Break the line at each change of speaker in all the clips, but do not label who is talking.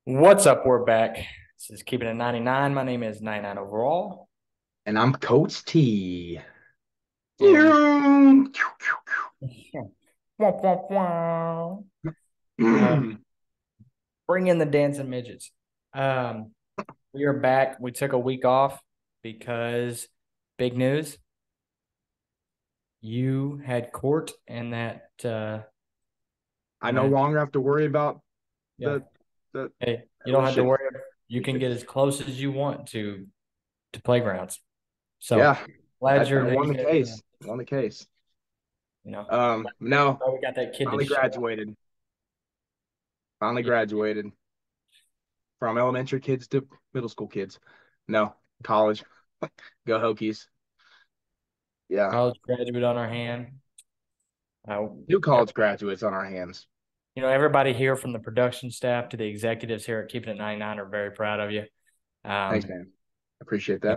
What's up? We're back. This is Keeping It 99. My name is 99 overall.
And I'm Coach T.
And
Mm.
wah, wah, wah. Uh, bring in the dancing midgets. Um, we are back. We took a week off because big news. You had court and that
I no longer have to worry about
yeah.
the the
Hey, you don't have to
ocean.
worry. You can get as close as you want to playgrounds. So
Yeah,
glad
I
your
won the
Renegades,
case. Won the case.
you know,
No,
glad we got that kid to
finally
show up.
graduated. Finally
Yeah.
graduated from elementary kids to middle school kids. No, college. Go Hokies. Yeah,
College graduate on our hand. Uh,
new college graduates on our hands.
everybody here from the production staff to the executives here at Keeping It 99 are very proud of you.
Thanks,
Um,
man. Appreciate
you
that.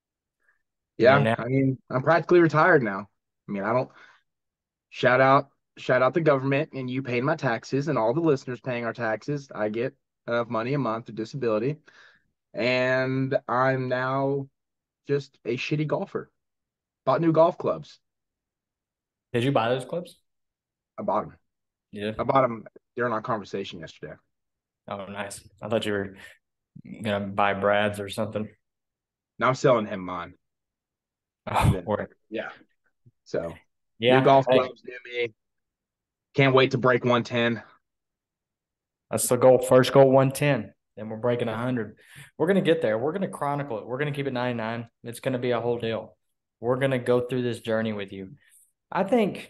Yeah,
now
I mean, I'm practically retired now. I mean, I don't Shout out, shout out the government and you paying my taxes and all the listeners paying our taxes. I get enough money a month to disability, and I'm now just a shitty golfer. Bought new golf clubs.
did you buy those clips?
I bought them.
Yeah.
I bought them during our conversation yesterday.
Oh, nice. I thought you were gonna buy Brad's or something.
Now I'm selling him mine, and
Oh,
then
or
yeah. So new
yeah.
golf
Hey,
clubs, new me. Can't wait to break 110.
that's the goal. First goal 110. Then we're breaking 100. We're gonna get there. We're gonna chronicle it. We're gonna keep it 99. It's gonna be a whole deal. We're gonna go through this journey with you. I think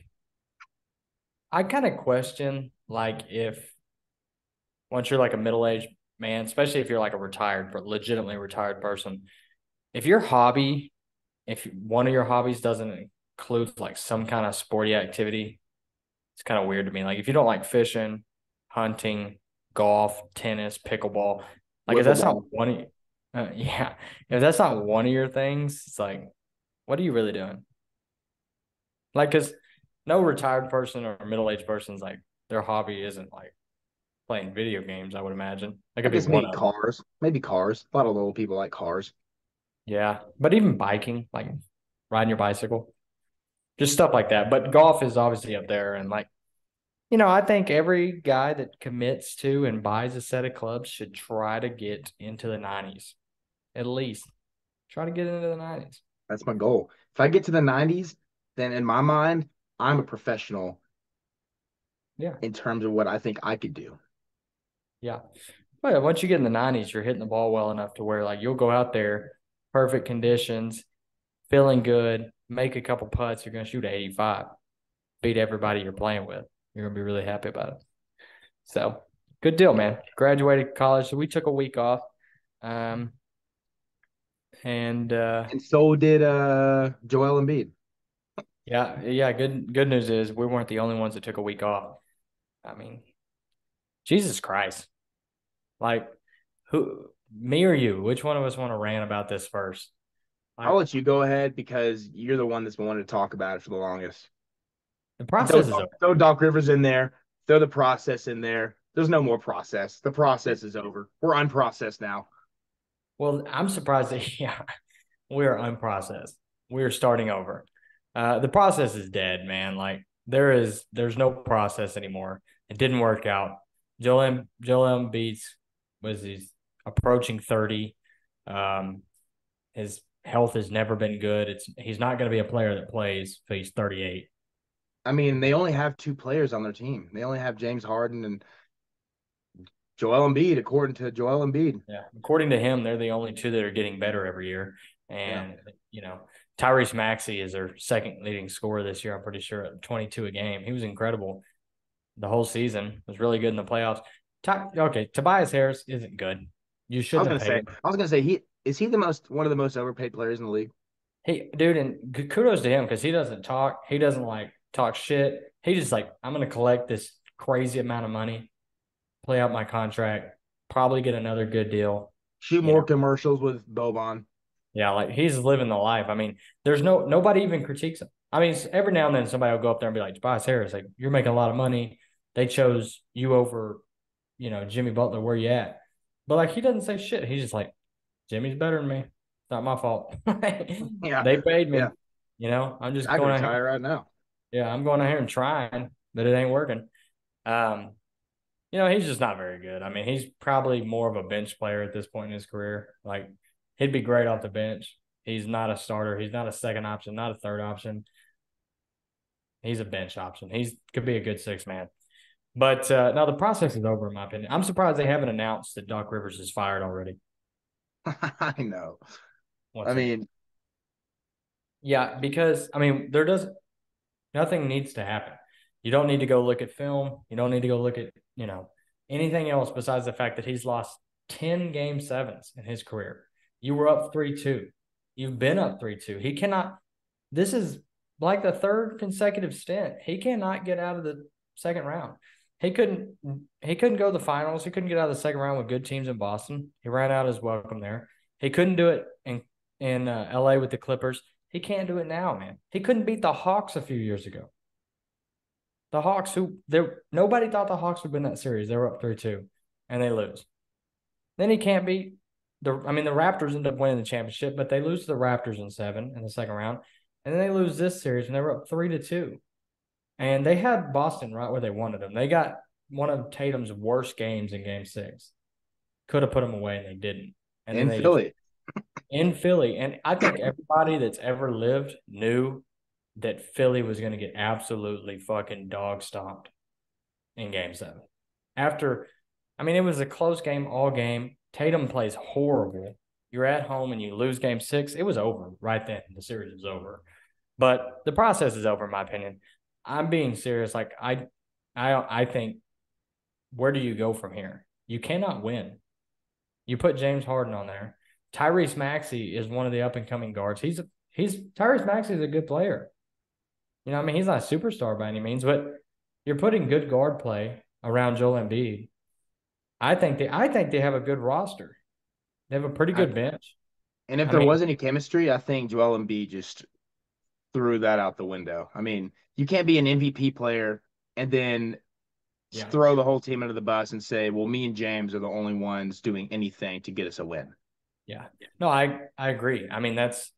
I kind of question like if once you're like a middle-aged man, especially if you're like a retired, but legitimately retired person, if your hobby, if one of your hobbies doesn't include like some kind of sporty activity, it's kind of weird to me. Like if you don't like fishing, hunting, golf, tennis, pickleball, like if that's not
Whippleball.
one of yeah, if that's not one of your things, it's like, what are you really doing? Like, because no retired person or middle-aged person's like their hobby isn't like playing video games, I would imagine. That
I
could be
guess
one
maybe
of them.
cars. Maybe cars. A lot of little people like cars.
Yeah. But even biking, like riding your bicycle, just stuff like that. But golf is obviously up there. And like, I think every guy that commits to and buys a set of clubs should try to get into the 90s, at least. Try to get into the 90s.
That's my goal. If I get to the 90s, then in my mind, I'm a professional
Yeah.
in terms of what I think I could do.
Yeah. But yeah, once you get in the 90s, you're hitting the ball well enough to where like you'll go out there, perfect conditions, feeling good, make a couple putts, you're going to shoot a 85, beat everybody you're playing with. You're going to be really happy about it. So good deal, man. Graduated college. So we took a week off. Um, and
And so did Joel Embiid.
yeah, good news is we weren't the only ones that took a week off. I mean, Jesus Christ. Like who me or you, which one of us want to rant about this first?
I'll
Like
let you go ahead because you're the one that's been wanting to talk about it for the longest.
the
And throw,
process is over.
throw Doc Rivers in there. Throw the process in there. There's no more process. The process is over. We're unprocessed now.
Well, I'm surprised that yeah, we're unprocessed. We're starting over. The process is dead, man. Like there's no process anymore. It didn't work out. Joel Embiid was he's approaching 30. Um, his health has never been good. He's not going to be a player that plays till he's 38.
I mean, they only have two players on their team. They only have James Harden and Joel Embiid, according to Joel Embiid.
Yeah, according to him, they're the only two that are getting better every year.
Yeah.
And Tyrese Maxey is their second leading scorer this year. I'm pretty sure at 22 a game. He was incredible the whole season. Was really good in the playoffs. Okay, Tobias Harris isn't good. You
I was
shouldn't
gonna
have paid
say,
him.
he is he the most one of the most overpaid players in the league?
Hey, dude, and kudos to him because he doesn't talk. He doesn't like talk shit. He just like I'm gonna collect this crazy amount of money, play out my contract, probably get another good deal.
Shoot
You
more
know,
commercials with Boban.
yeah, like he's living the life. I mean, there's nobody even critiques him. I mean, every now and then somebody will go up there and be like, Tobias Harris, like you're making a lot of money. They chose you over, Jimmy Butler. Where you at? But like he doesn't say shit. He's just like, Jimmy's better than me. It's not my fault.
Yeah,
They paid
yeah.
me. I'm just
I could
going out here.
retire right now.
Yeah, I'm going out here and trying, but it ain't working. Um, he's just not very good. I mean, he's probably more of a bench player at this point in his career. Like, he'd be great off the bench. He's not a starter. He's not a second option, not a third option. He's a bench option. He's could be a good six man. But now the process is over, in my opinion. I'm surprised they haven't announced that Doc Rivers is fired already.
I know. I
What's up?
mean,
Yeah, because I mean, there does nothing needs to happen. You don't need to go look at film. You don't need to go look at anything else besides the fact that he's lost 10 game sevens in his career. You were up 3-2. You've been up 3-2. He cannot. This is like the third consecutive stint. He cannot get out of the second round. He couldn't. He couldn't go to the finals. He couldn't get out of the second round with good teams in Boston. He ran out his welcome there. He couldn't do it in LA with the Clippers. He can't do it now, man. He couldn't beat the Hawks a few years ago. The Hawks, nobody thought the Hawks would win that series. They were up 3-2, and they lose. Then he can't beat the Raptors end up winning the championship, but they lose to the Raptors in 7 in the second round. And then they lose this series, and they were up 3-2. And they had Boston right where they wanted them. They got one of Tatum's worst games in game 6. Could have put them away, and they didn't. And then
in
they just
Philly.
in Philly. And I think everybody that's ever lived knew that Philly was going to get absolutely fucking dog stomped in game 7. It was a close game all game. Tatum plays horrible. You're at home and you lose game 6. It was over right then. The series was over. But the process is over, in my opinion. I'm being serious. Like I think, where do you go from here? You cannot win. You put James Harden on there. Tyrese Maxey is one of the up and coming guards. Tyrese Maxey is a good player. He's not a superstar by any means, but you're putting good guard play around Joel Embiid. I think they have a good roster. They have a pretty
I,
good bench.
and if
I
there
mean,
was any chemistry, I think Joel Embiid just threw that out the window. I mean, you can't be an MVP player and then
yeah,
throw the whole team under the bus and say, well, me and James are the only ones doing anything to get us a win.
yeah. No, I agree. I mean, that's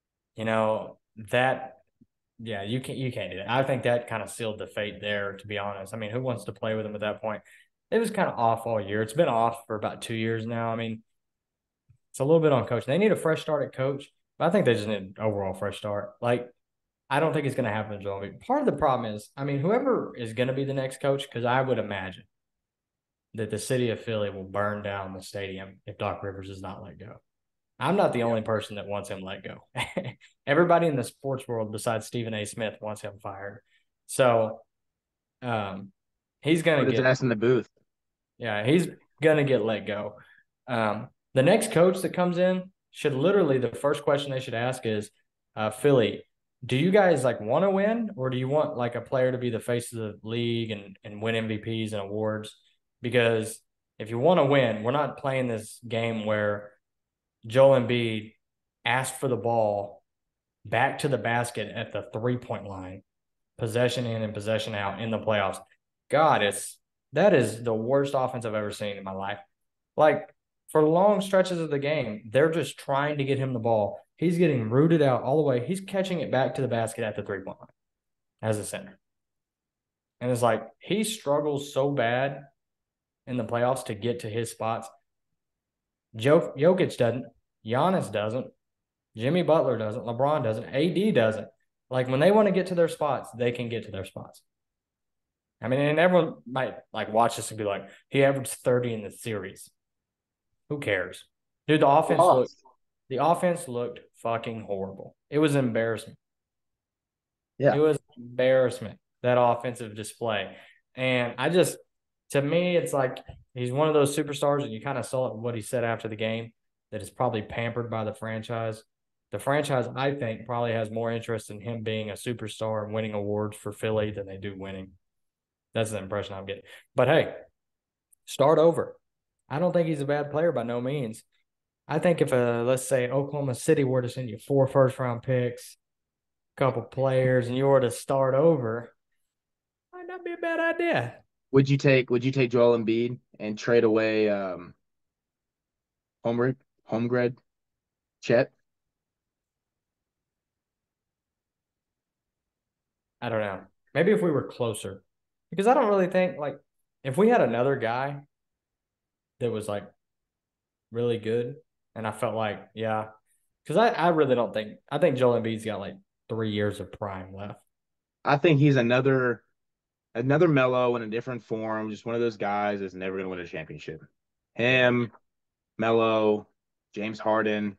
that. Yeah, you can't do that. I think that kind of sealed the fate there. To be honest, I mean, who wants to play with him at that point? It was kind of off all year. It's been off for about 2 years now. I mean, it's a little bit on coach. They need a fresh start at coach, but I think they just need an overall fresh start. Like, I don't think it's going to happen to Joel Embiid. Part of the problem is, I mean, whoever is going to be the next coach, because I would imagine that the city of Philly will burn down the stadium if Doc Rivers is not let go. I'm not the only person that wants him let go. Everybody in the sports world besides Stephen A. Smith wants him fired. So he's going
Put
to
his
get,
ass in the booth.
yeah, he's going to get let go. The next coach that comes in should literally, the first question they should ask is, Philly, do you guys like want to win, or do you want like a player to be the face of the league and win MVPs and awards? Because if you want to win, we're not playing this game where Joel Embiid asked for the ball back to the basket at the 3-point line, possession in and possession out in the playoffs. God, that is the worst offense I've ever seen in my life. Like, for long stretches of the game, they're just trying to get him the ball. He's getting rooted out all the way. He's catching it back to the basket at the 3-point line as a center. And it's like he struggles so bad in the playoffs to get to his spots. Jokic doesn't. Giannis doesn't. Jimmy Butler doesn't. LeBron doesn't. AD doesn't. Like, when they want to get to their spots, they can get to their spots. I mean, and everyone might like watch this and be like, he averaged 30 in the series. Who cares? Dude,
Lost.
the offense looked fucking horrible. It was embarrassing. It
Yeah.
was embarrassment, that offensive display. And to me, it's like he's one of those superstars, and you kind of saw it in what he said after the game, that is probably pampered by the franchise. The franchise, I think, probably has more interest in him being a superstar and winning awards for Philly than they do winning. That's the impression I'm getting. But hey, start over. I don't think he's a bad player by no means. I think if let's say Oklahoma City were to send you 4 first-round picks, a couple players, and you were to start over, might not be a bad idea.
Would you take Joel Embiid and trade away Homebred, homebred, Chet.
I don't know. Maybe if we were closer, because I don't really think like if we had another guy that was like really good, and I felt like yeah, because I really don't think I think Joel Embiid's got like 3 years of prime left.
I think he's another Melo in a different form, just one of those guys that's never gonna win a championship.
Yeah,
Him, Melo, James Harden.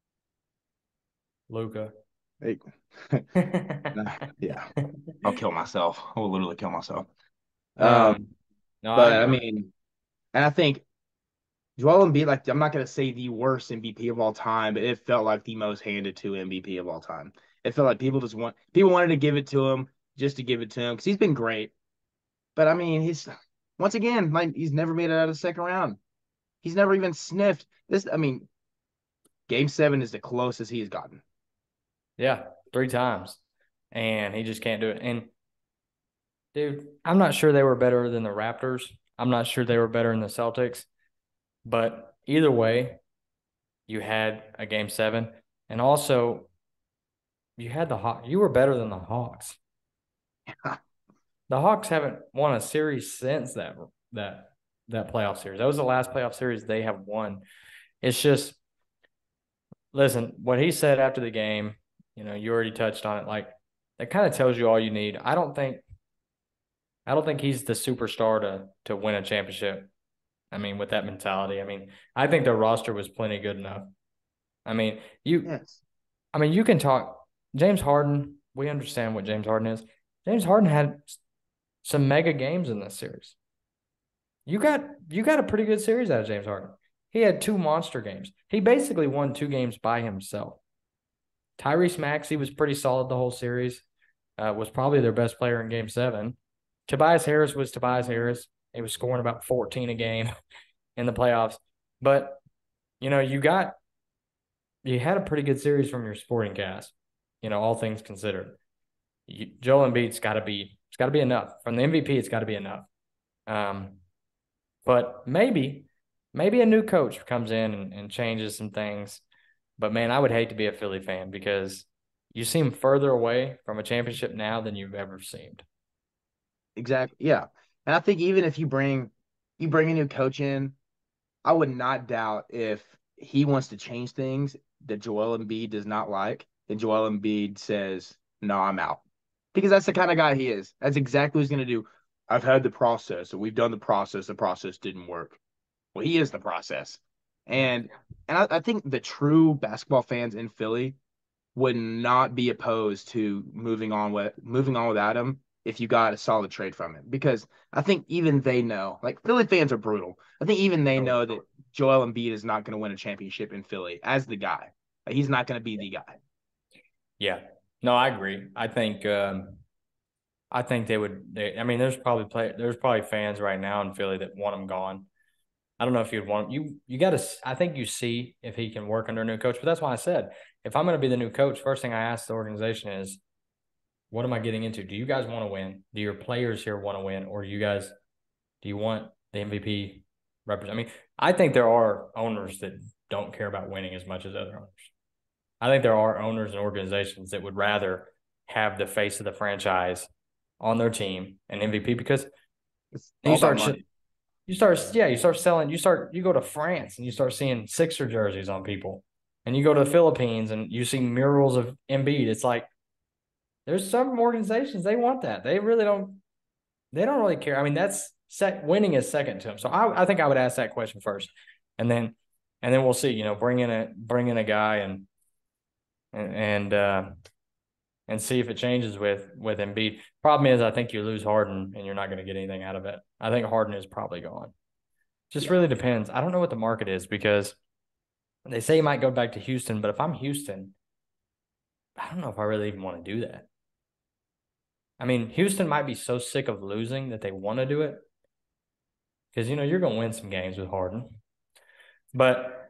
Luca.
Hey, yeah, I'll kill myself. I will literally kill myself. Um,
no, I
but I
agree.
mean, and I think Joel Embiid, like I'm not gonna say the worst MVP of all time, but it felt like the most handed to MVP of all time. It felt like people wanted to give it to him just to give it to him because he's been great. But I mean, he's once again like he's never made it out of the second round. He's never even sniffed this. I mean, Game 7 is the closest he has gotten.
Yeah, 3 times, and he just can't do it. And dude, I'm not sure they were better than the Raptors. I'm not sure they were better than the Celtics. But either way, you had a Game 7, and also you had the Hawks. You were better than the Hawks. The Hawks haven't won a series since that that playoff series. That was the last playoff series they have won. It's just listen, what he said after the game, you already touched on it. Like that kind of tells you all you need. I don't think he's the superstar to win a championship. I mean, with that mentality. I mean, I think their roster was plenty good enough. I mean,
Yes.
you can talk James Harden. We understand what James Harden is. James Harden had some mega games in this series. You got a pretty good series out of James Harden. He had 2 monster games. He basically won 2 games by himself. Tyrese Maxey was pretty solid the whole series. Was probably their best player in Game 7. Tobias Harris was Tobias Harris. He was scoring about 14 a game in the playoffs. But you had a pretty good series from your supporting cast. All things considered. Joel Embiid's got to be enough from the MVP. It's got to be enough. Um, but maybe a new coach comes in and changes some things. But man, I would hate to be a Philly fan because you seem further away from a championship now than you've ever seemed.
Exactly. Yeah. And I think even if you bring a new coach in, I would not doubt if he wants to change things that Joel Embiid does not like, and Joel Embiid says, "No, I'm out," because that's the kind of guy he is. That's exactly what he's going to do. I've had the process, and we've done the process. The process didn't work. Well, he is the process,
Yeah.
and I think the true basketball fans in Philly would not be opposed to moving on without him if you got a solid trade from it. Because I think even they know, like Philly fans are brutal. I think even they
Oh,
know that Joel Embiid is not going to win a championship in Philly as the guy. Like, he's not going to be the guy.
yeah. No, I agree. I think they would. I mean, there's probably fans right now in Philly that want him gone. I don't know if you'd want you got to. I think you see if he can work under a new coach. But that's why I said if I'm going to be the new coach, first thing I ask the organization is, what am I getting into? Do you guys want to win? Do your players here want to win, or do you want the MVP represent? I mean, I think there are owners that don't care about winning as much as other owners. I think there are owners and organizations that would rather have the face of the franchise on their team an MVP because
It's
you
all about
start
money.
you start selling you go to France and you start seeing Sixer jerseys on people, and you go to the Philippines and you see murals of Embiid. It's like there's some organizations they want that. They don't really care. I mean, winning is second to them. So I think I would ask that question first, and then we'll see. Bring in a guy and and uh, and see if it changes with Embiid. Problem is, I think you lose Harden and you're not going to get anything out of it. I think Harden is probably gone. Just
Yeah,
really depends. I don't know what the market is because they say he might go back to Houston, but if I'm Houston, I don't know if I really even want to do that. I mean, Houston might be so sick of losing that they want to do it because you're going to win some games with Harden, but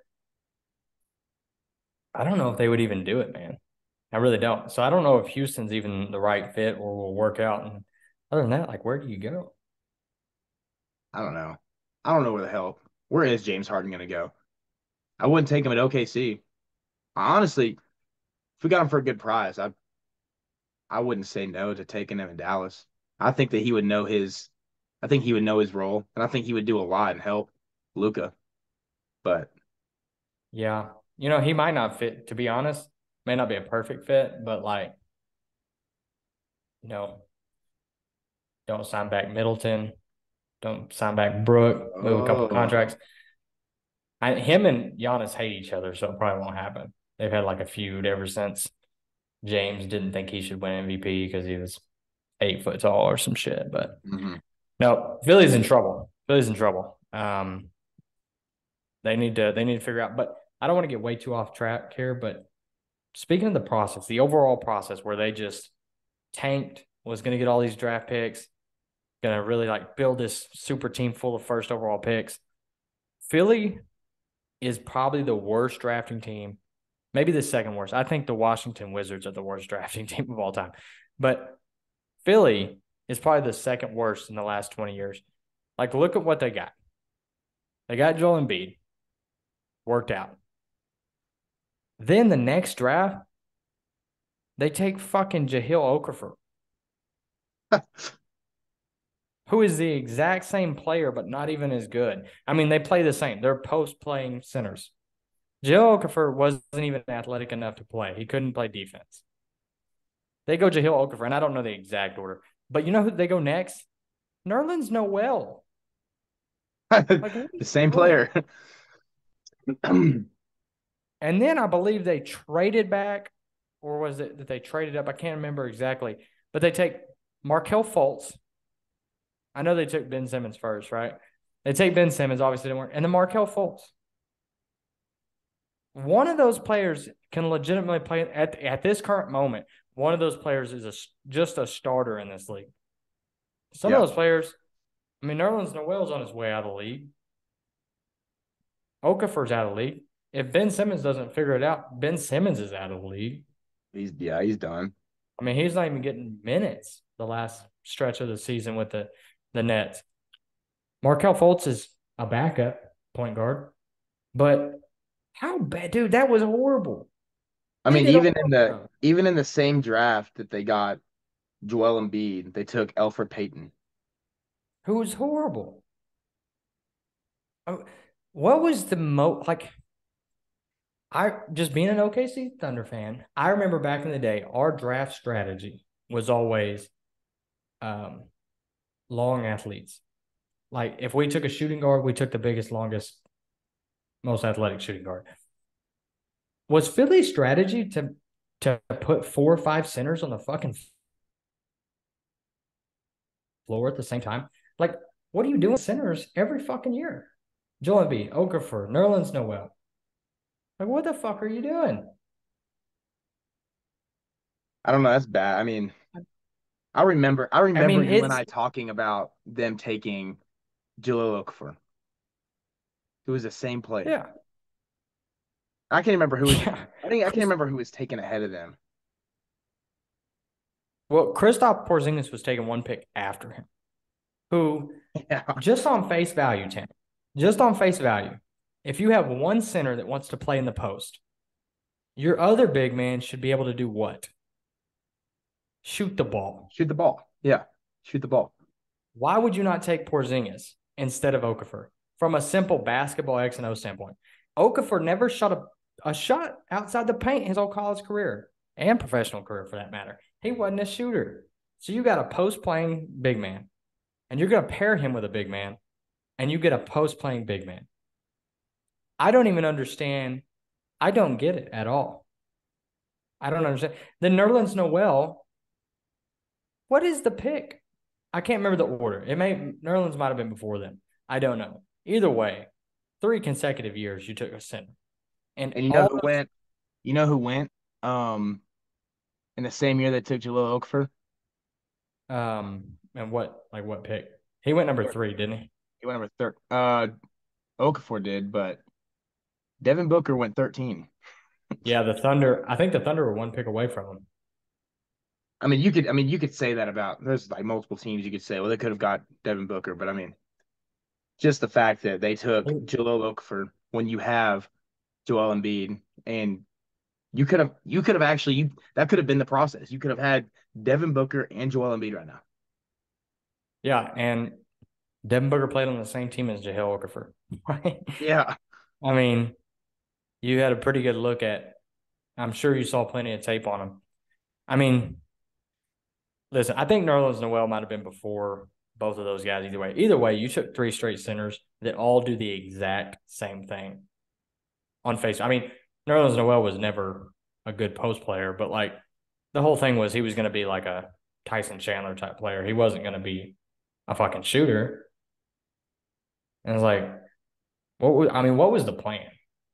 I don't know if they would even do it, man. I really don't. So I don't know if Houston's even the right fit or will work out. And other than that, like, where do you go?
I don't know. I don't know where the hell. Where is James Harden going to go? I wouldn't take him at OKC. Honestly, if we got him for a good price, I wouldn't say no to taking him in Dallas. I think that he would know his I think he would know his role, and I think he would do a lot and help Luca. But
Yeah. He might not fit, to be honest, may not be a perfect fit, but like, you know, don't sign back Middleton, don't sign back Brook, move a couple
oh,
contracts. Him and Giannis hate each other, so it probably won't happen. They've had like a feud ever since James didn't think he should win MVP because he was 8 foot tall or some shit. But
mhm.
no, Philly's in trouble. Philly's in trouble. They need to figure out. But I don't want to get way too off track here. But speaking of the process, the overall process where they just tanked, was going to get all these draft picks, going to really like build this super team full of first overall picks. Philly is probably the worst drafting team, maybe the second worst. I think the Washington Wizards are the worst drafting team of all time. But Philly is probably the second worst in the last 20 years. Like, look at what they got. They got Joel Embiid, worked out. Then the next draft, they take fucking Jahlil Okafor, who is the exact same player, but not even as good. I mean, they play the same. They're post playing centers. Jahlil Okafor wasn't even athletic enough to play. He couldn't play defense. They go Jahlil Okafor, and I don't know the exact order, but you know who they go next? Nerlens Noel. Like, what are
The
you
same
doing?
player. I
And then I believe they traded back, or was it that they traded up? I can't remember exactly, but they take Markel Fultz. I know they took Ben Simmons first, right? They take Ben Simmons, obviously didn't work, and then Markel Fultz. One of those players can legitimately play at this current moment. One of those players is just a starter in this league. Some of
Yeah,
those players, I mean, Nerlens Noel's on his way out of the league. Okafor's out of the league. If Ben Simmons doesn't figure it out, Ben Simmons is out of the league.
he's done.
I mean, he's not even getting minutes the last stretch of the season with the Nets. Markel Fultz is a backup point guard, but how bad, dude? That was horrible.
I
They
mean,
did all.
even in the same draft that they got Joel Embiid, they took Elfrid Payton.
Who was horrible. What was the like? I just being an OKC Thunder fan. I remember back in the day, our draft strategy was always um, long athletes. Like if we took a shooting guard, we took the biggest, longest, most athletic shooting guard. Was Philly's strategy to put 4 or 5 centers on the fucking floor at the same time? Like, what are you doing centers every fucking year? Joel Embiid, Okafor, Nerlens Noel. Like, what the fuck are you doing?
I don't know, that's bad. I mean, I
I
remember
mean,
you and
it's
I talking about them taking Jahlil Okafor, who was the same player.
yeah,
I can't remember who was.
yeah.
I can't
Chris,
remember who was taken ahead of them.
well, Kristaps Porzingis was taking one pick after him. Who
Yeah,
just on face value, Tim, just on face value, if you have one center that wants to play in the post, your other big man should be able to do what? Shoot the ball.
shoot the ball. Yeah, shoot the ball.
Why would you not take Porzingis instead of Okafor from a simple basketball X and O standpoint? Okafor never shot a shot outside the paint his whole college career and professional career for that matter. He wasn't a shooter. So you got a post playing big man, and you're going to pair him with a big man, and you get a post playing big man. I don't even understand. I don't get it at all. I don't understand. The Nerlens Noel, what is the pick? I can't remember the order. Nerlens might have been before them. I don't know. Either way, 3 consecutive years you took a center, and
And you know
all
who
those
went? You know who went? Um, in the same year they took Jahlil Okafor.
and what pick? He went number 3, didn't he?
He went over third. Okafor did, but Devin Booker went 13.
Yeah, the Thunder. I think the Thunder were one pick away from him.
I mean, you could say that about. There's like multiple teams you could say. Well, they could have got Devin Booker, but I mean, just the fact that they took Jahlil Okafor when you have Joel Embiid, and you could have actually that could have been the process. You could have had Devin Booker and Joel Embiid right now.
Yeah, and Devin Booker played on the same team as Jahlil Okafor. Right?
Yeah.
I mean, you had a pretty good look at. I'm sure you saw plenty of tape on him. I mean, listen, I think Nerlens Noel might have been before both of those guys. Either way, you took three straight centers that all do the exact same thing on face. I mean, Nerlens Noel was never a good post player, but like the whole thing was he was going to be like a Tyson Chandler type player. He wasn't going to be a fucking shooter. And it's like, what was the plan?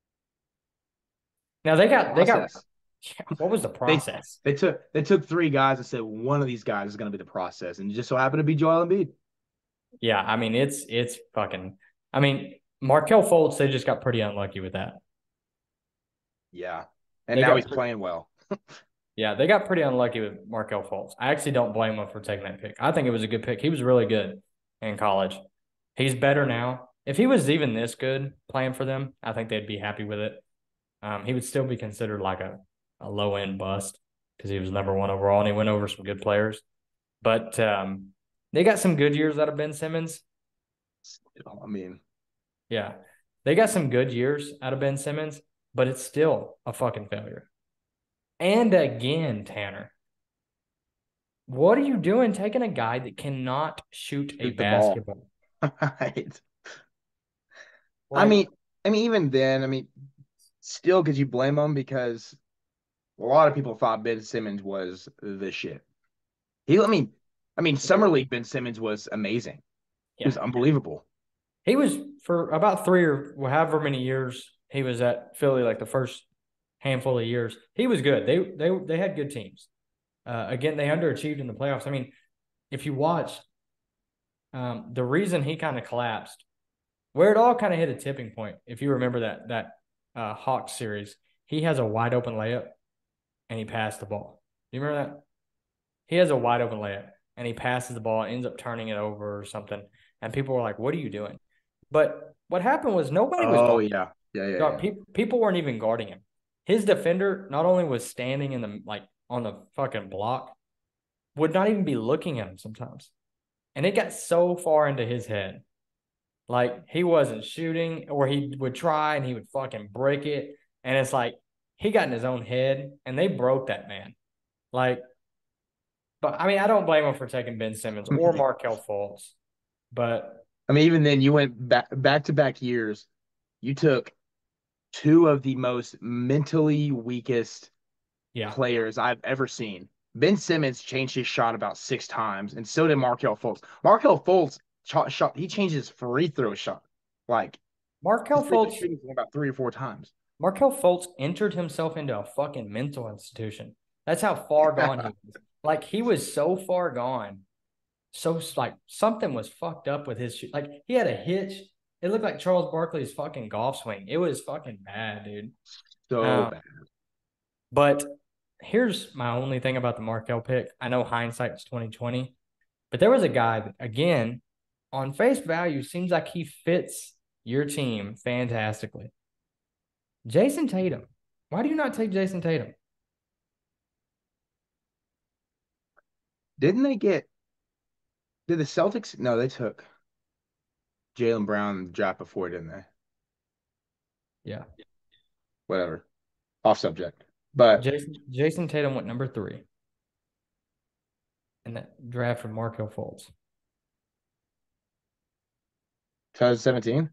Now they got
Process.
what was the
They
process?
they took three guys and said one of these guys is going to be the process, and it just so happened to be Joel Embiid.
Yeah, I mean it's fucking. I mean Markel Fultz, they just got pretty unlucky with that.
Yeah, and
They
now
got
he's playing well.
Yeah, they got pretty unlucky with Markel Fultz. I actually don't blame them for taking that pick. I think it was a good pick. He was really good in college. He's better now. If he was even this good playing for them, I think they'd be happy with it. He would still be considered like a low end bust because he was number one overall and he went over some good players. But they got some good years out of Ben Simmons.
I mean,
Yeah, they got some good years out of Ben Simmons, but it's still a fucking failure. And again, Tanner, what are you doing taking a guy that cannot shoot a
shoot the ball.
basketball?
Right. I
Like,
mean, I mean, even then, I mean, still, could you blame him? Because a lot of people thought Ben Simmons was the shit. I mean, summer league Ben Simmons was amazing. He
yeah,
was unbelievable.
he was for about three or however many years he was at Philly, like the first handful of years. He was good. They had good teams. Again, they underachieved in the playoffs. I mean, if you watch, the reason he kind of collapsed, where it all kind of hit a tipping point, if you remember that Hawks series, he has a wide open layup and he passed the ball. Do you remember that? He has a wide open layup and he passes the ball, ends up turning it over or something. And people were like, "What are you doing?" But what happened was nobody was
Oh
guarding.
yeah, yeah, yeah,
Dog,
yeah.
people weren't even guarding him. His defender not only was standing in the like on the fucking block, would not even be looking at him sometimes. And it got so far into his head. Like he wasn't shooting, or he would try and he would fucking break it. And it's like he got in his own head and they broke that man. Like, but I mean, I don't blame him for taking Ben Simmons
I
or
mean,
Markel Fultz. But
even then, you went back to back years. You took two of the most mentally weakest
yeah,
players I've ever seen. Ben Simmons changed his shot about six times, and so did Markel Fultz. Markel Fultz shot he changed his free throw shot. Like his
Markel
free throw
Fultz
shooting about three or four times.
Markel Fultz entered himself into a fucking mental institution. That's how far gone he was. Like he was so far gone. So like something was fucked up with his shoot. Like he had a hitch. It looked like Charles Barkley's fucking golf swing. It was fucking bad, dude.
So
Um,
bad.
but here's my only thing about the Markel pick. I know hindsight is 2020, but there was a guy that again, on face value, seems like he fits your team fantastically. Jason Tatum. Why do you not take Jason Tatum?
Didn't they get? Did the Celtics? No, they took Jaylen Brown in the draft before, didn't they?
Yeah.
Whatever. Off subject. But
Jason Tatum went number 3 in that draft for Markel Fultz.
2017.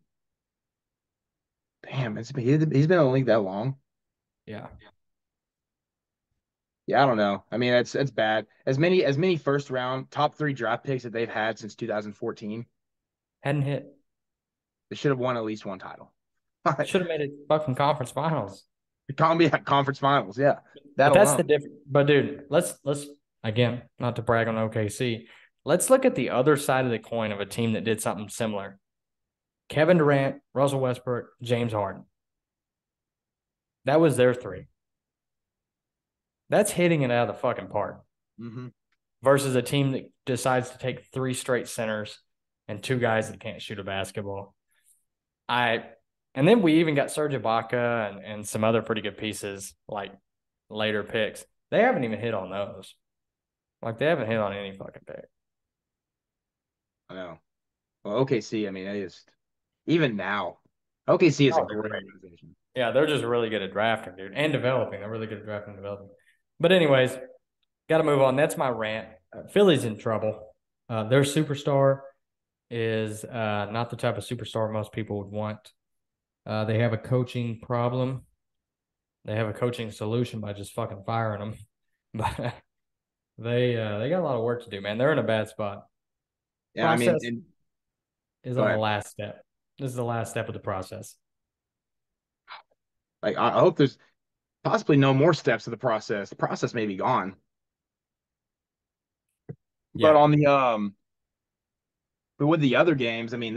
Damn, he's been in the league that long.
Yeah.
Yeah, I don't know. I mean, that's bad. As many first round top three draft picks that they've had since 2014,
Hadn't hit.
they should have won at least one title.
Should have made it fucking conference finals.
Columbia conference finals, yeah, that
But that's
alone.
the difference. But dude, let's again, not to brag on OKC. Let's look at the other side of the coin of a team that did something similar. Kevin Durant, Russell Westbrook, James Harden. That was their 3. That's hitting it out of the fucking park
Hmm.
versus a team that decides to take 3 straight centers and 2 guys that can't shoot a basketball. I And then we even got Serge Ibaka and some other pretty good pieces, like later picks. They haven't even hit on those. Like they haven't hit on any fucking pick.
I know. Well, OKC, I mean, it is even now. OKC is a
Oh, they're
great
great.
organization.
Yeah, they're just really good at drafting, dude, and developing. They're really good at drafting and developing. But anyways, got to move on. That's my rant. Philly's in trouble. Their superstar is not the type of superstar most people would want. They have a coaching problem. They have a coaching solution by just fucking firing them. But they got a lot of work to do, man. They're in a bad spot.
Yeah, I mean,
Process
and
is
go
on the
ahead.
last step. This is the last step of the process.
Like, I hope there's possibly no more steps to the process. The process may be gone. But
Yeah.
on the but with the other games, I mean,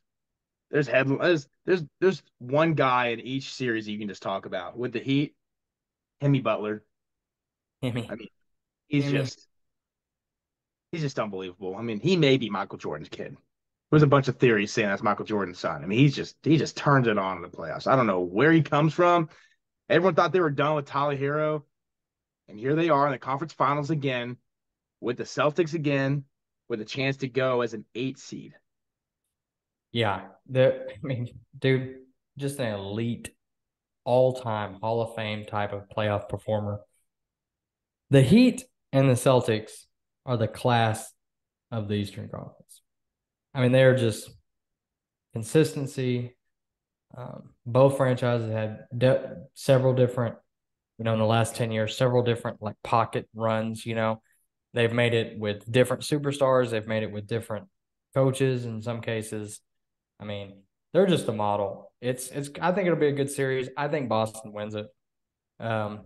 there's one guy in each series you can just talk about. With the Heat, Hemi Butler.
Himmy.
I mean, he's
Himmy.
just he's just unbelievable. I mean, he may be Michael Jordan's kid. There's a bunch of theories saying that's Michael Jordan's son. I mean, he just turns it on in the playoffs. I don't know where he comes from. Everyone thought they were done with Tyler Hero, and here they are in the conference finals again with the Celtics again, with a chance to go as an 8 seed.
Yeah. I mean, dude, just an elite all-time Hall of Fame type of playoff performer. The Heat and the Celtics are the class of the Eastern Conference. I mean, they're just consistency. Both franchises had several different, in the last 10 years, several different like pocket runs. They've made it with different superstars. They've made it with different coaches in some cases. I mean, they're just a model. I think it'll be a good series. I think Boston wins it. Um,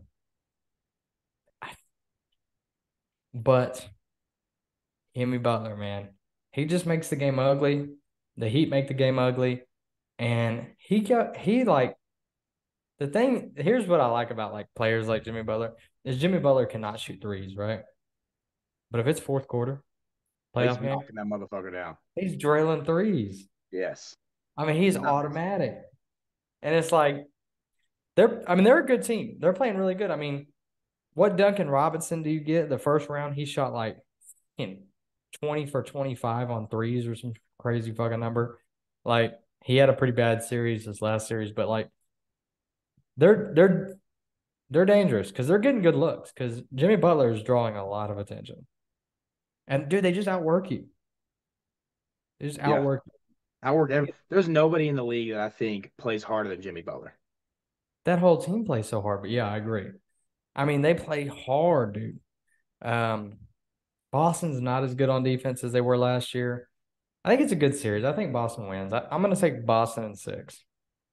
but Jimmy Butler, man, he just makes the game ugly. The Heat make the game ugly, and he like the thing. Here's what I like about like players like Jimmy Butler is Jimmy Butler cannot shoot threes, right? But if it's fourth quarter
He's
playoff game,
knocking that motherfucker down.
he's drilling threes.
Yes.
I mean, he's
No.
automatic, and it's like they're a good team. They're playing really good. I mean, what Duncan Robinson do you get the first round? He shot like 20 for 25 on threes or some crazy fucking number. Like he had a pretty bad series this last series, but like they're they're they're dangerous because they're getting good looks because Jimmy Butler is drawing a lot of attention. And dude, they just outwork you. They just
Yeah.
outwork you.
There's nobody in the league that I think plays harder than Jimmy Butler.
That whole team plays so hard. But yeah, I agree. I mean, they play hard, dude. Um, Boston's not as good on defense as they were last year. I think it's a good series. I think Boston wins. I'm going to take Boston in six.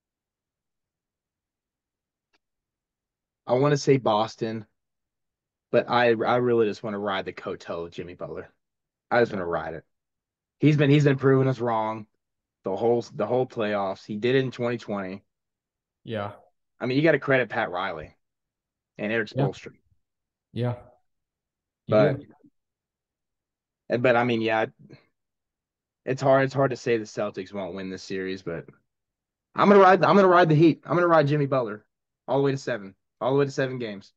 I want to say Boston, but I really just want to ride the coattail of Jimmy Butler. I just want
Yeah.
to ride it. He's been proving us wrong the whole playoffs. He did it in 2020.
Yeah.
I mean, you got to credit Pat Riley and Eric
Yeah.
Spoelstra.
Yeah. You
But
do.
but I mean, yeah, it's hard to say the Celtics won't win this series, but I'm gonna ride the Heat. I'm gonna ride Jimmy Butler all the way to seven, all the way to 7 games.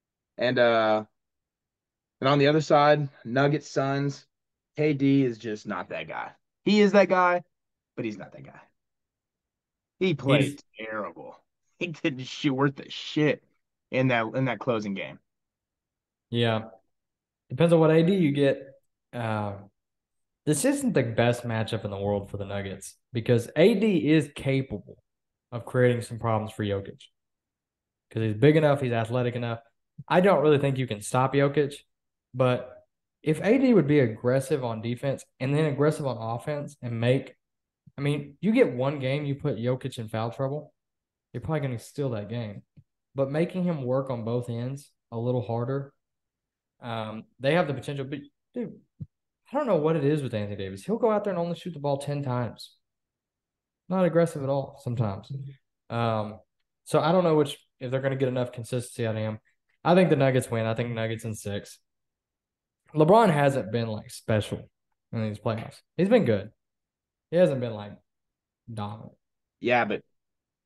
And on the other side, Nuggets Suns, KD is just not that guy. He is that guy, but he's not that guy. He
He's
played terrible. He didn't shoot worth the shit in that closing game.
Yeah. Depends on what AD you get. Uh, this isn't the best matchup in the world for the Nuggets because AD is capable of creating some problems for Jokic because he's big enough, he's athletic enough. I don't really think you can stop Jokic, but if AD would be aggressive on defense and then aggressive on offense and I mean, you get one game, you put Jokic in foul trouble, you're probably going to steal that game. But making him work on both ends a little harder, they have the potential. But dude, I don't know what it is with Anthony Davis. He'll go out there and only shoot the ball 10 times. Not aggressive at all sometimes. Um, so I don't know if they're going to get enough consistency out of him. I think the Nuggets win. I think Nuggets in six. LeBron hasn't been like special in these playoffs. He's been good. He hasn't been like dominant.
Yeah, but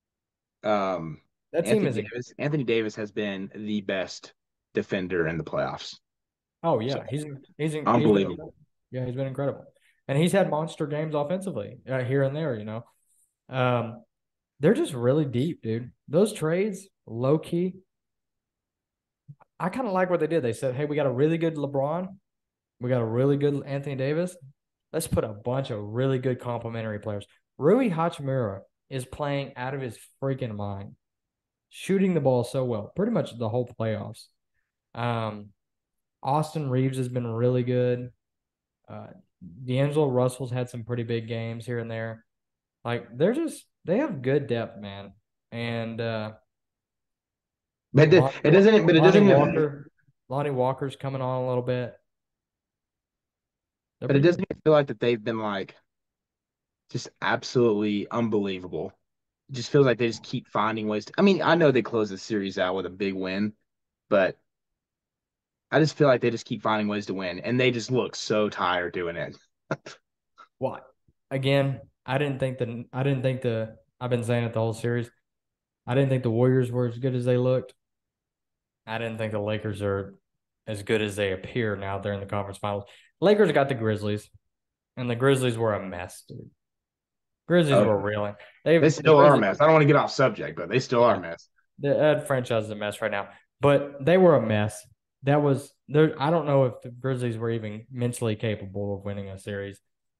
Um,
That team is
Anthony Davis has been the best defender in the playoffs.
oh
So
yeah, he's been
unbelievable.
incredible. Yeah, he's been incredible, and he's had monster games offensively here and there. Um, they're just really deep, dude. Those trades, low key, I kind of like what they did. They said, hey, we got a really good LeBron, we got a really good Anthony Davis. Let's put a bunch of really good complementary players. Rui Hachimura is playing out of his freaking mind, shooting the ball so well, pretty much the whole playoffs. Um, Austin Reeves has been really good. Uh, D'Angelo Russell's had some pretty big games here and there. Like they have good depth, man. And
It doesn't. But it
Lonnie
doesn't even.
Walker, Lonnie Walker's coming on a little bit. They're
But it
pretty
doesn't
good.
even feel like that they've been like just absolutely unbelievable. It just feels like they just keep finding ways to. I mean, I know they closed the series out with a big win, but I just feel like they just keep finding ways to win, and they just look so tired doing it.
What? Again, I didn't think the I've been saying it the whole series. I didn't think the Warriors were as good as they looked. I didn't think the Lakers are as good as they appear now they're in the conference finals. Lakers got the Grizzlies, and the Grizzlies were a mess, dude. Grizzlies
Oh,
were reeling.
they
The
still are a
Grizzlies,
mess. I don't want to get off subject, but they still are a
yeah,
mess.
the franchise is a mess right now. But they were a mess. That was there. I don't know if the Grizzlies were even mentally capable of winning a series.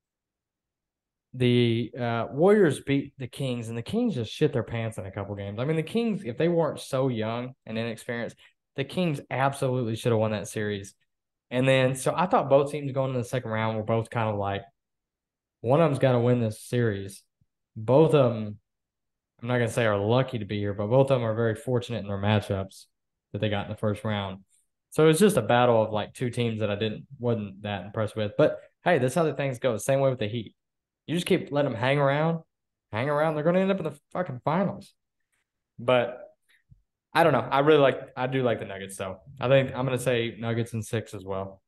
The Warriors beat the Kings, and the Kings just shit their pants in a couple games. I mean, the Kings, if they weren't so young and inexperienced, the Kings absolutely should have won that series. And then, so I thought both teams going in the second round were both kind of like, one of them's got to win this series. Both of them, I'm not going to say are lucky to be here, but both of them are very fortunate in their matchups that they got in the first round. So it's just a battle of like two teams that wasn't that impressed with. But hey, that's how the things go. Same way with the Heat. You just keep letting them hang around. They're going to end up in the fucking finals. But I don't know. I do like the Nuggets. So I think I'm going to say Nuggets in 6 as well.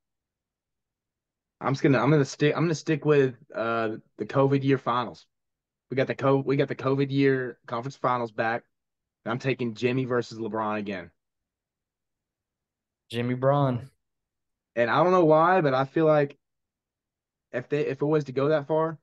I'm gonna stick with the COVID year finals. We got the COVID year conference finals back. I'm taking Jimmy versus LeBron again.
Jimmy Braun.
And I don't know why, but I feel like if it was to go that far,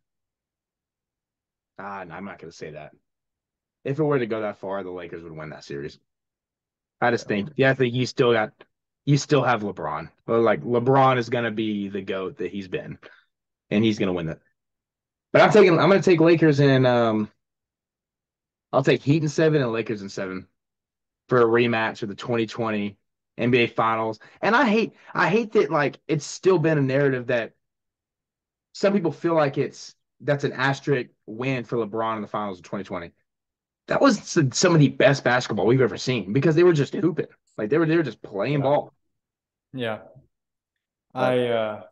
no, I'm not gonna say that. If it were to go that far, the Lakers would win that series. I just think, yeah, I think you still have LeBron. Well, like LeBron is gonna be the GOAT that he's been, and he's gonna win it. But I'm gonna take Lakers and I'll take Heat in 7 and Lakers in 7 for a rematch of the 2020 NBA Finals. And I hate that like it's still been a narrative that some people feel like that's an asterisk win for LeBron in the finals of 2020. That was some of the best basketball we've ever seen because they were just hooping. Like they were just playing
Yeah.
ball.
Yeah.
But
I uh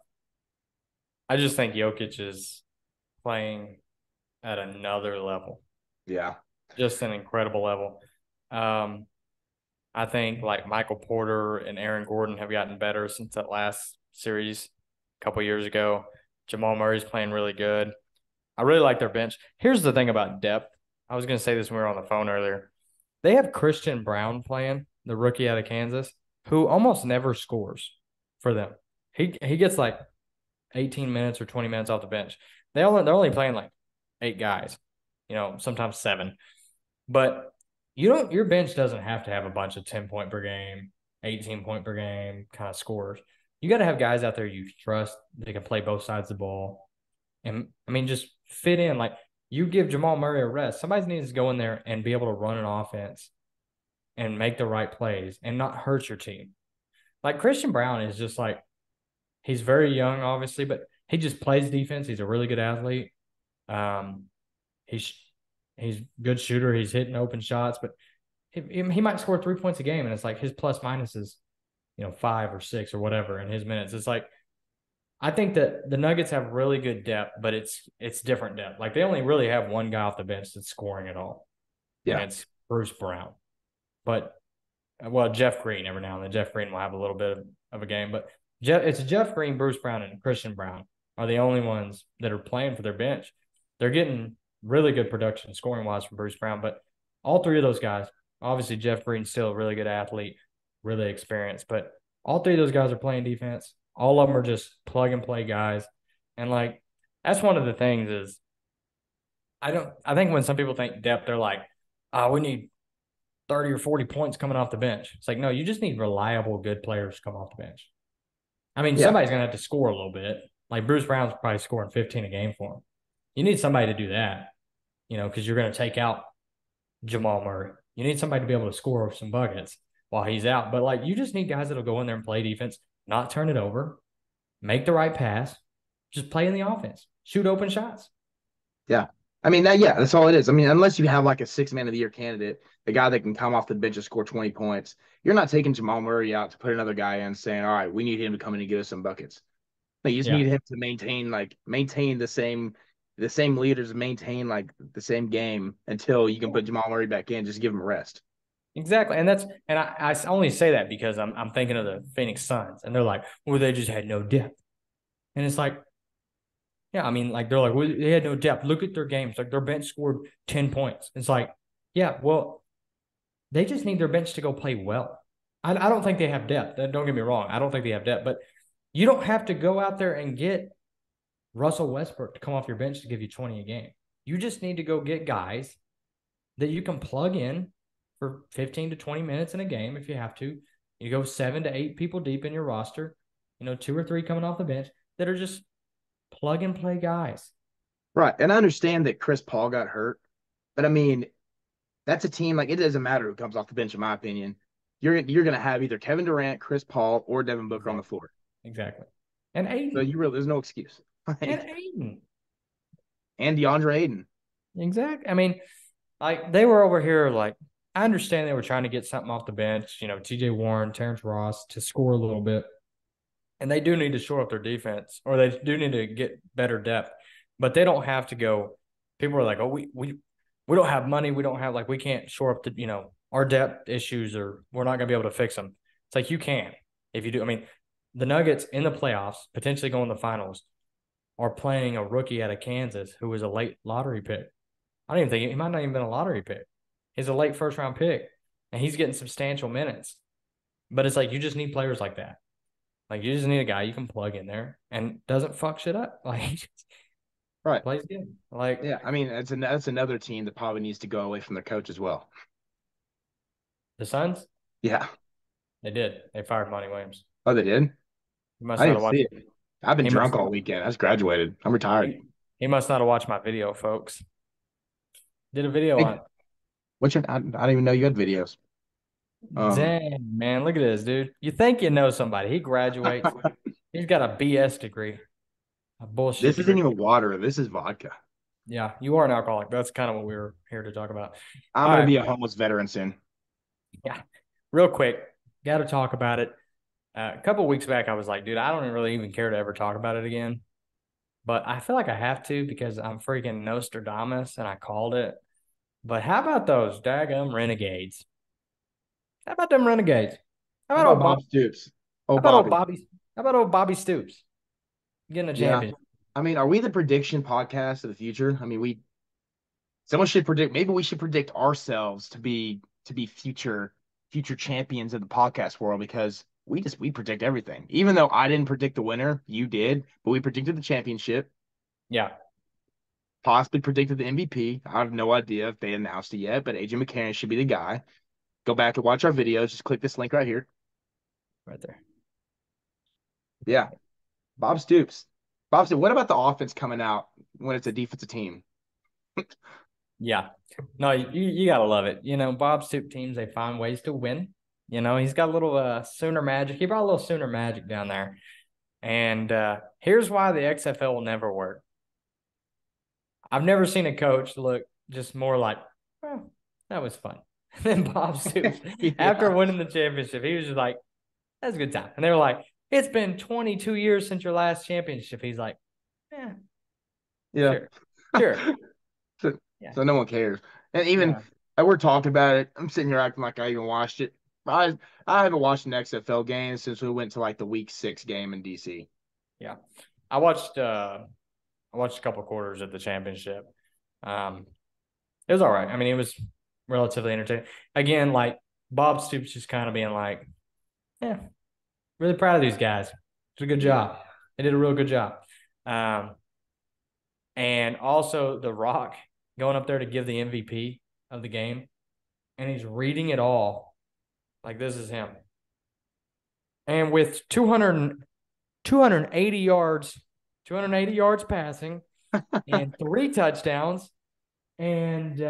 I just think Jokic is playing at another level.
yeah.
Just an incredible level. Um I think like Michael Porter and Aaron Gordon have gotten better since that last series a couple years ago. Jamal Murray's playing really good. I really like their bench. Here's the thing about depth. I was going to say this when we were on the phone earlier. They have Christian Brown playing, the rookie out of Kansas, who almost never scores for them. He gets like 18 minutes or 20 minutes off the bench. They're only playing like 8 guys, sometimes 7. But your bench doesn't have to have a bunch of 10-point per game, 18-point per game kind of scores. You got to have guys out there you trust. They can play both sides of the ball. And I mean, just fit in. Like you give Jamal Murray a rest. Somebody needs to go in there and be able to run an offense and make the right plays and not hurt your team. Like Christian Brown is just like he's very young, obviously, but he just plays defense. He's a really good athlete. Um, he's he's good shooter. He's hitting open shots, but he might score 3 points a game, and it's like his plus minus is 5 or 6 or whatever in his minutes. It's like I think that the Nuggets have really good depth, but it's different depth. Like they only really have one guy off the bench that's scoring at all, and
Yeah.
it's Bruce Brown. But well, Jeff Green every now and then. Jeff Green will have a little bit of a game, but it's Jeff Green, Bruce Brown, and Christian Brown are the only ones that are playing for their bench. They're getting really good production scoring wise from Bruce Brown, but All three of those guys, obviously Jeff Green's still a really good athlete, really experienced, but all three of those guys are playing defense. All of them are just plug and play guys. And like that's one of the things is I think when some people think depth, they're like, oh, we need 30 or 40 points coming off the bench. It's like, no, you just need reliable, good players to come off the bench. I mean,
Yeah.
somebody's gonna have to score a little bit. Like Bruce Brown's probably scoring 15 a game for him. You need somebody to do that, because you're gonna take out Jamal Murray. You need somebody to be able to score some buckets while he's out. But like you just need guys that'll go in there and play defense, not turn it over, make the right pass, just play in the offense, shoot open shots.
Yeah. I mean, that's all it is. I mean, unless you have like a six man of the year candidate, the guy that can come off the bench and score 20 points, you're not taking Jamal Murray out to put another guy in saying, all right, we need him to come in and get us some buckets. Like, you just
Yeah,
need him to maintain the same leaders, maintain like the same game until you can put Jamal Murray back in, just give him a rest.
exactly. And I only say that because I'm thinking of the Phoenix Suns and they're like, well, they just had no depth. And it's like, yeah, I mean, like they're like, well, they had no depth. Look at their games. Like their bench scored 10 points. It's like, yeah, well, they just need their bench to go play well. I don't think they have depth. Don't get me wrong. I don't think they have depth, but you don't have to go out there and get Russell Westbrook to come off your bench to give you 20 a game. You just need to go get guys that you can plug in for 15 to 20 minutes in a game if you have to. You go 7 to 8 people deep in your roster, two or three coming off the bench that are just plug and play guys.
Right. And I understand that Chris Paul got hurt, but I mean, that's a team like it doesn't matter who comes off the bench, in my opinion. You're gonna have either Kevin Durant, Chris Paul, or Devin Booker on the
Exactly.
floor.
Exactly. And
So
Aiden.
there's no excuse.
And
Like,
Aiden.
and DeAndre Ayton.
Exactly. I mean, like they were over here, like, I understand they were trying to get something off the bench, TJ Warren, Terrence Ross to score a little bit. And they do need to shore up their defense, or they do need to get better depth, but they don't have to go. People are like, oh, we don't have money. We don't have like we can't shore up our depth issues, or we're not going to be able to fix them. It's like you can if you do. I mean, the Nuggets in the playoffs, potentially going to the finals, are playing a rookie out of Kansas who was a late lottery pick. I don't even think he might not even been a lottery pick. He's a late first round pick, and he's getting substantial minutes. But it's like you just need players like that. Like you just need a guy you can plug in there and doesn't fuck shit up. Like he just
Right.
plays good. Like
Yeah. I mean, that's another team that probably needs to go away from their coach as well.
the Suns,
Yeah.
they did. They fired Monty Williams.
Oh, they did?
He must
I
not
didn't
have
see
watched.
it. I've been
He must.
drunk all weekend. I just graduated. I'm retired.
He must not have watched my video, folks. Did a video
Hey,
on.
I didn't even know you had videos. Um,
Dang, man, look at this, dude. You think you know somebody? He graduates. He's got a BS degree, a bullshit
this isn't
degree.
even water. This is vodka.
Yeah, you are an alcoholic. That's kind of what we were here to talk about.
I'm
All
gonna
right,
be a homeless veteran soon.
yeah, real quick, got to talk about it. A couple of weeks back, I was like, dude, I don't really even care to ever talk about it again. But I feel like I have to because I'm freaking Nostradamus and I called it. But how about those daggum Renegades? How about them Renegades? How
How
about
about
old
Bob
Bob?
Stoops? Oh,
How about old
Bobby.
Bobby? How about old Bobby Stoops getting a
Yeah.
championship?
I mean, are we the prediction podcast of the future? I mean, someone should predict. Maybe we should predict ourselves to be future champions of the podcast world because we predict everything. Even though I didn't predict the winner, you did, but we predicted the championship.
Yeah,
Possibly predicted the MVP. I have no idea if they announced it yet, but AJ McCarron should be the guy. Go back and watch our videos. Just click this link right here.
right there.
Yeah, Bob Stoops. Bob Stoops. What about the offense coming out when it's a defensive team?
Yeah. No, you gotta love it. Bob Stoop teams, they find ways to win. He's got a little Sooner magic. He brought a little Sooner magic down there. And here's why the XFL will never work. I've never seen a coach look just more like, well, that was fun. And then Bob Stoops, after
Yeah,
winning the championship, he was just like, that's a good time. And they were like, it's been 22 years since your last championship. He's like, yeah,
yeah.
sure, sure.
So,
Yeah,
so no one cares. And even
yeah,
we're talking about it. I'm sitting here acting like I even watched it. I haven't watched an XFL game since we went to like the week 6 game in DC.
yeah. I watched a couple of quarters of the championship. Um, it was all right. I mean, relatively entertaining. Again, like Bob Stoops just kind of being like, yeah, really proud of these guys. It's a good
Yeah.
job. They did a real good job. Um, and also The Rock going up there to give the MVP of the game, and he's reading it all like this is him. And with 280 yards, 280 yards passing, and 3 touchdowns, and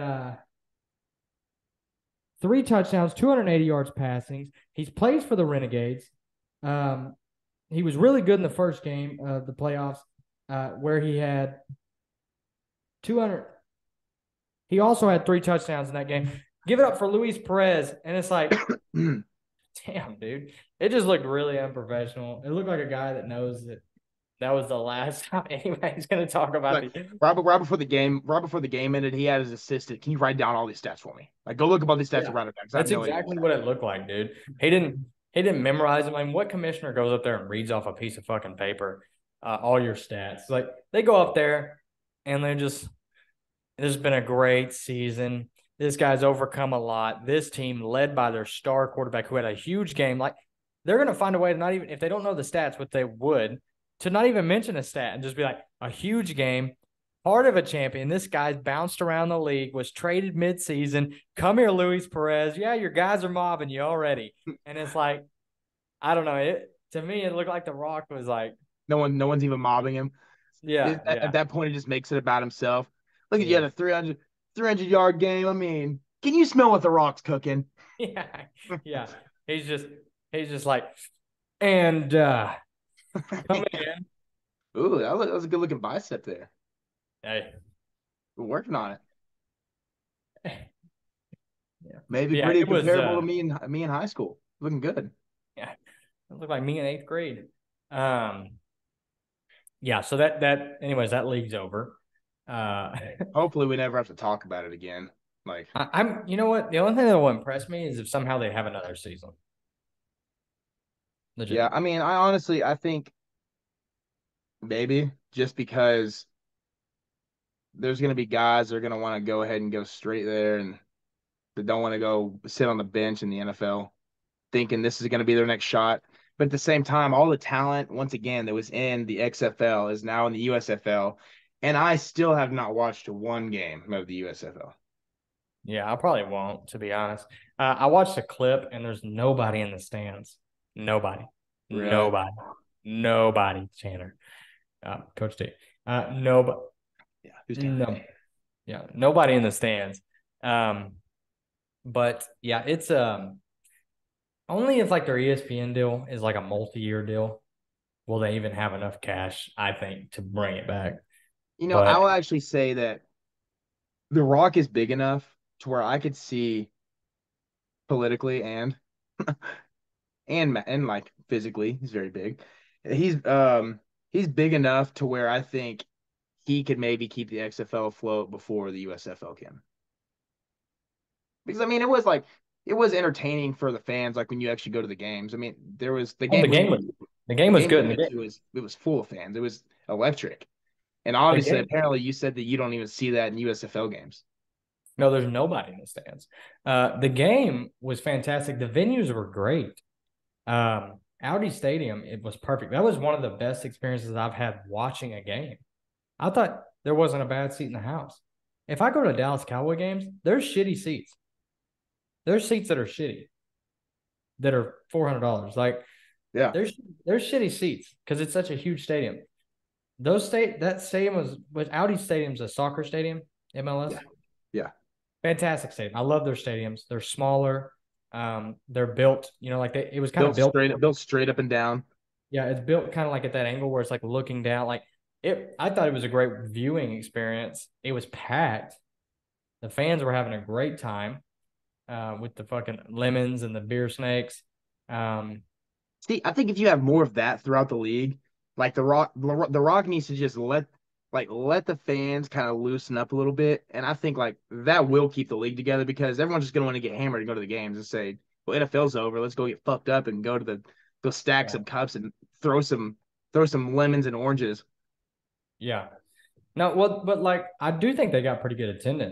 3 touchdowns, 280 yards passing. He's plays for the Renegades. Um, he was really good in the first game of the playoffs, where he had 200. He also had 3 touchdowns in that game. Give it up for Luis Perez, and it's like, damn, dude, it just looked really unprofessional. It looked like a guy that knows that was the last time anybody's going to talk about
Like
the.
right before the game ended, he had his assistant. Can you write down all these stats for me? Like, go look up all these stats
Yeah,
of running backs. I have
that's
no idea.
exactly what it looked like, dude. He didn't memorize them. I mean, what commissioner goes up there and reads off a piece of fucking paper all your stats? Like they go up there and they just. This has been a great season. This guy's overcome a lot. This team, led by their star quarterback, who had a huge game, like they're going to find a way to not even, if they don't know the stats, what they would, to not even mention a stat and just be like, a huge game, part of a champion. This guy's bounced around the league, was traded midseason. Come here, Luis Perez. Yeah, your guys are mobbing you already. And it's like, I don't know. To me, it looked like The Rock was like,
No one's even mobbing him.
yeah,
At
yeah,
that point, it just makes it about himself. Look at you
yeah,
had a 300 yard game. I mean, can you smell what the Rock's cooking?
yeah, yeah. He's just, he's just like, and coming in.
Ooh, that was a good looking bicep there.
Hey,
We're working on it.
yeah,
Maybe
yeah.
pretty
It was
comparable to me in high school. Looking good.
yeah, it looked like me in eighth grade. Um, yeah. So anyways, that league's over. Uh,
Hopefully, we never have to talk about it again. Like,
you know what? The only thing that will impress me is if somehow they have another season.
yeah,
Legit.
I mean, I think maybe just because there's going to be guys that are going to want to go ahead and go straight there and that don't want to go sit on the bench in the NFL thinking this is going to be their next shot. But at the same time, all the talent, once again, that was in the XFL is now in the USFL. And I still have not watched one game of the USFL.
Yeah, I probably won't, to be honest. I watched a clip and there's nobody in the stands. Nobody.
Really?
Nobody. Nobody, Tanner. Coach D. Nobody.
Yeah. Who's Tanner?
No. Yeah, nobody in the stands. Um, but yeah, it's only if like their ESPN deal is like a multi-year deal, will they even have enough cash, I think, to bring it back.
I
But
will actually say that The Rock is big enough to where I could see politically and like physically, he's very big. He's big enough to where I think he could maybe keep the XFL afloat before the USFL can. Because I mean, it was entertaining for the fans. Like when you actually go to the games. I mean, there was
oh, the game
the
was
game we
good.
went to was it was full of fans. It was electric. And
The
obviously,
game
apparently, you said that you don't even see that in USFL games.
No, there's nobody in the stands. The game was fantastic. The venues were great. Audi Stadium, it was perfect. That was one of the best experiences I've had watching a game. I thought there wasn't a bad seat in the house. If I go to Dallas Cowboy games, there's shitty seats. There's seats that are shitty, that are $400. Like
Yeah,
there's shitty seats because it's such a huge stadium. That stadium was Audi Stadium's a soccer stadium, MLS.
yeah, yeah.
Fantastic stadium. I love their stadiums. They're smaller. They're built, like it was kind of built.
Built straight up and down.
Yeah, it's built kind of like at that angle where it's like looking down. Like I thought it was a great viewing experience. It was packed. The fans were having a great time with the fucking lemons and the beer snakes. Um,
See, I think if you have more of that throughout the league, like the Rock needs to just let the fans kind of loosen up a little bit, and I think like that will keep the league together because everyone's just gonna want to get hammered and go to the games and say, "Well, NFL's over. Let's go get fucked up and go to the go stack
yeah,
some cups and throw some lemons and oranges."
yeah. No, well, but like I do think they got pretty good attendance,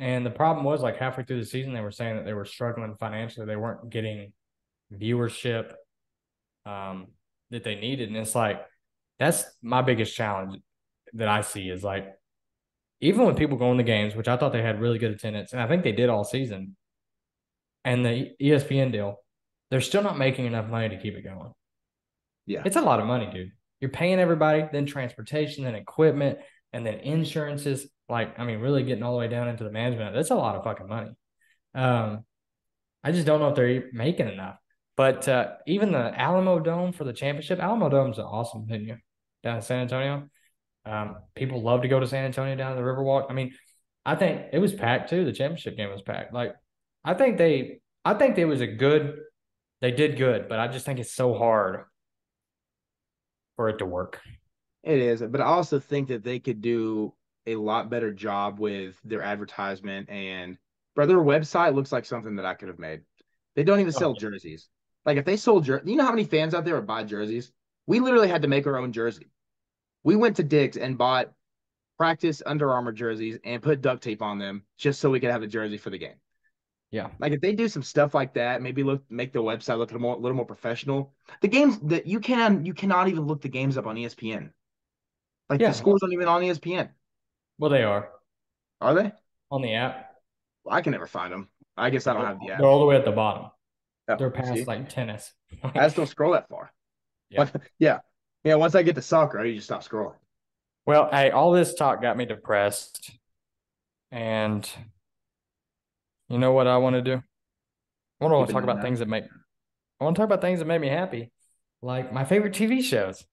And the problem was like halfway through the season, they were saying that they were struggling financially. They weren't getting viewership um, that they needed. And it's like, that's my biggest challenge that I see is like, even when people go in the games, which I thought they had really good attendance, and I think they did all season, and the ESPN deal, they're still not making enough money to keep it going.
Yeah.
It's a lot of money, dude. You're paying everybody, then transportation, then equipment, and then insurances. Like, I mean, really getting all the way down into the management. That's a lot of fucking money. Um, I just don't know if they're making enough. But even the Alamo Dome for the championship, Alamo Dome's an awesome venue down in San Antonio. People love to go to San Antonio down to the Riverwalk. I mean, I think it was packed too. The championship game was packed. Like, I think it was a good, they did good, but I just think it's so hard for it to work.
It is, but I also think that they could do a lot better job with their advertisement and bro, their website looks like something that I could have made. They don't even
Oh,
sell jerseys. Like if they sold you know how many fans out there would buy jerseys? We literally had to make our own jersey. We went to Dick's and bought practice Under Armour jerseys and put duct tape on them just so we could have a jersey for the game.
yeah.
Like if they do some stuff like that, maybe make the website look a little more professional. The games that you cannot even look the games up on ESPN. Like the
Yeah.
scores aren't even on ESPN.
Well, they are
Are they?
on the app.
Well, I can never find them. I guess I don't have the
They're
app.
all the way at the bottom.
Oh,
They're past
see,
like tennis.
I just don't scroll that far.
Yeah.
But yeah, yeah. Once I get to soccer, I just stop scrolling.
Well, hey, all this talk got me depressed. And you know what I want to do? I want to
Keeping
talk
it
about
nine.
things that make I want to talk about things that make me happy. Like my favorite TV shows.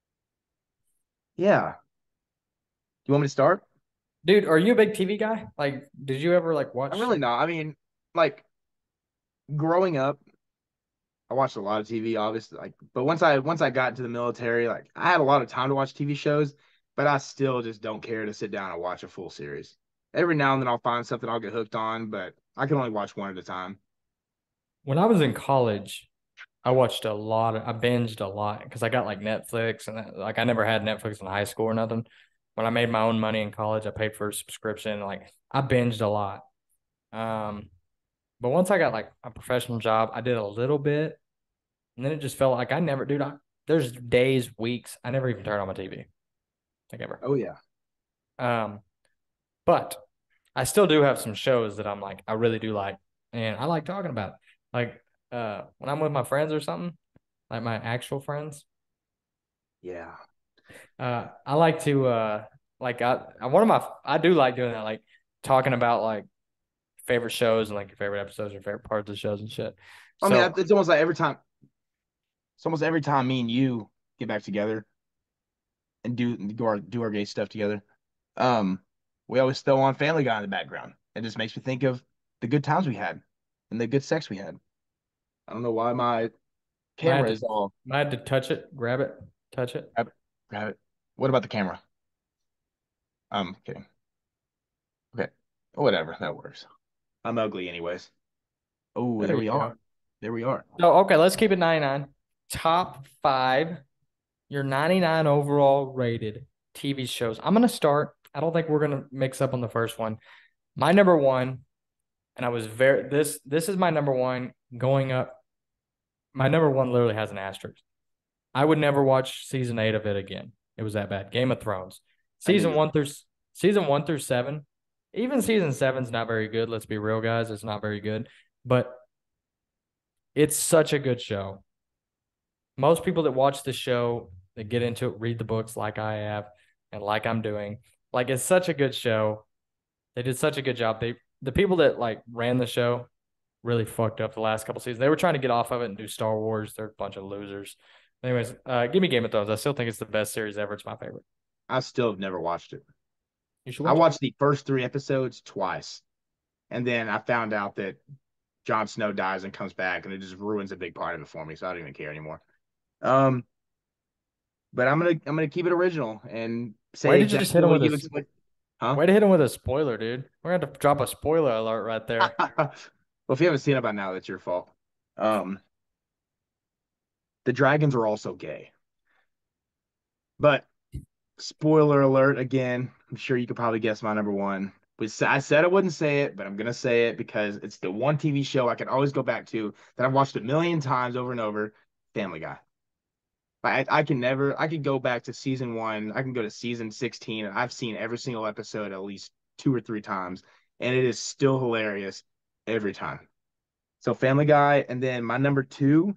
Yeah. You want me to start?
Dude, are you a big TV guy? Like, did you ever like
I'm
watch?
really not. I mean, like growing up, I watched a lot of TV, obviously. Like, but once I got into the military, like I had a lot of time to watch TV shows, but I still just don't care to sit down and watch a full series. Every now and then I'll find something I'll get hooked on, but I can only watch one at a time.
When I was in college, I binged a lot because I got like Netflix and like I never had Netflix in high school or nothing. When I made my own money in college, I paid for a subscription. Like I binged a lot. Um, but once I got like a professional job, I did a little bit, and then it just felt like I never, dude. There's days, weeks, I never even turn on my TV, like ever.
Oh yeah.
Um, but I still do have some shows that I'm like I really do like, and I like talking about. It. Like when I'm with my friends or something, like my actual friends,
Yeah.
I like to like I one of my I do like doing that, like talking about like favorite shows and like your favorite episodes, your favorite parts of the shows and shit.
I mean,
So
it's almost like it's almost every time me and you get back together and do our gay stuff together. Um, we always throw on Family Guy in the background. It just makes me think of the good times we had and the good sex we had. I don't know why my
I had
camera
to
is all
I had to touch it, grab it, touch it.
grab it, grab it. What about the camera? Kidding. Okay, whatever, that works. I'm ugly anyways. Oh, there
There
we
you
are.
go.
There we are.
So okay, let's keep it 99. Top five, your 99 overall rated TV shows. I'm gonna start. I don't think we're gonna mix up on the first one. My number one, and I was very this is my number one going up. My number one literally has an asterisk. I would never watch season 8 of it again. It was that bad. Game of Thrones.
I knew
Season
you.
one through season 1 through 7. Even season seven's not very good. Let's be real, guys. It's not very good. But it's such a good show. Most people that watch the show, that get into it, read the books like I have and like I'm doing. Like it's such a good show. They did such a good job. The people that like ran the show really fucked up the last couple seasons. They were trying to get off of it and do Star Wars. They're a bunch of losers. Anyways, give me Game of Thrones. I still think it's the best series ever. It's my favorite.
I still have never watched it.
You should
I
watch it.
watched the first three episodes twice, and then I found out that Jon Snow dies and comes back, and it just ruins a big part of it for me. So I don't even care anymore. Um, but I'm gonna keep it original and
Why
say
did you just hit
exactly
him
what
with
you
a
expect. Huh?
Way to hit him with a spoiler, dude? We're gonna have to drop a spoiler alert right there.
Well, if you haven't seen it by now, that's your fault. Um, the dragons are also gay, but spoiler alert again. I'm sure you could probably guess my number one. I said I wouldn't say it, but I'm gonna say it because it's the one TV show I can always go back to that I've watched a million times over and over. Family Guy. I can never. I could go back to season one. I can go to season 16. And I've seen every single episode at least two or three times, and it is still hilarious every time. So Family Guy, and then my number two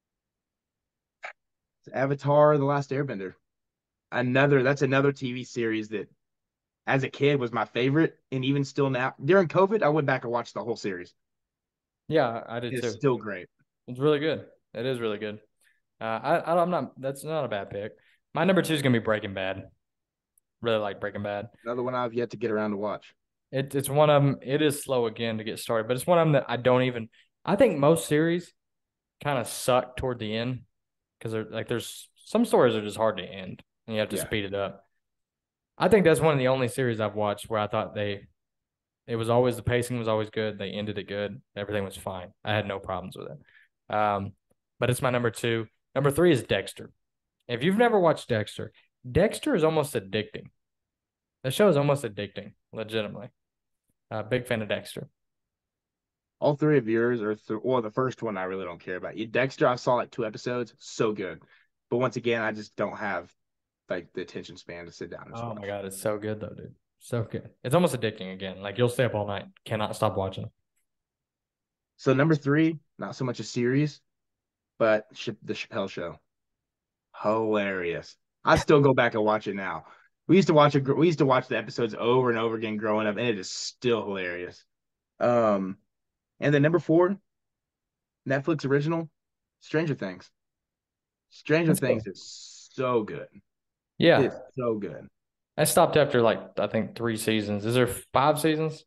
is Avatar: The Last Airbender. That's another TV series that as a kid was my favorite, and even still now during COVID, I went back and watched the whole series.
Yeah, I did
It's
too.
still great.
It's really good. It is really good. I'm not. That's not a bad pick. My number two is gonna be Breaking Bad. Really like Breaking Bad.
Another one I've yet to get around to watch.
It's one of them. It is slow again to get started, but it's one of them that I don't even. I think most series kind of suck toward the end because there's some stories are just hard to end and you have to
Yeah.
speed it up. I think that's one of the only series I've watched where I thought it was always the pacing was always good. They ended it good. Everything was fine. I had no problems with it. But it's my number two. Number three is Dexter. If you've never watched Dexter, Dexter is almost addicting. The show is almost addicting, legitimately. Big fan of Dexter.
All three of yours are well, the first one I really don't care about. You Dexter, I saw like two episodes, so good. But once again, I just don't have like the attention span to sit down and just
Oh my
watch.
God, it's so good though, dude. So good. It's almost addicting again. Like you'll stay up all night, cannot stop watching.
So number three, not so much a series, but the Chappelle Show. Hilarious. I still go back and watch it now. We used to watch the episodes over and over again growing up, and it is still hilarious. Um, and then number four, Netflix original, Stranger Things. Stranger
That's
Things
cool.
is so good.
Yeah.
It's so good.
I stopped after like I think 3 seasons. Is there 5 seasons?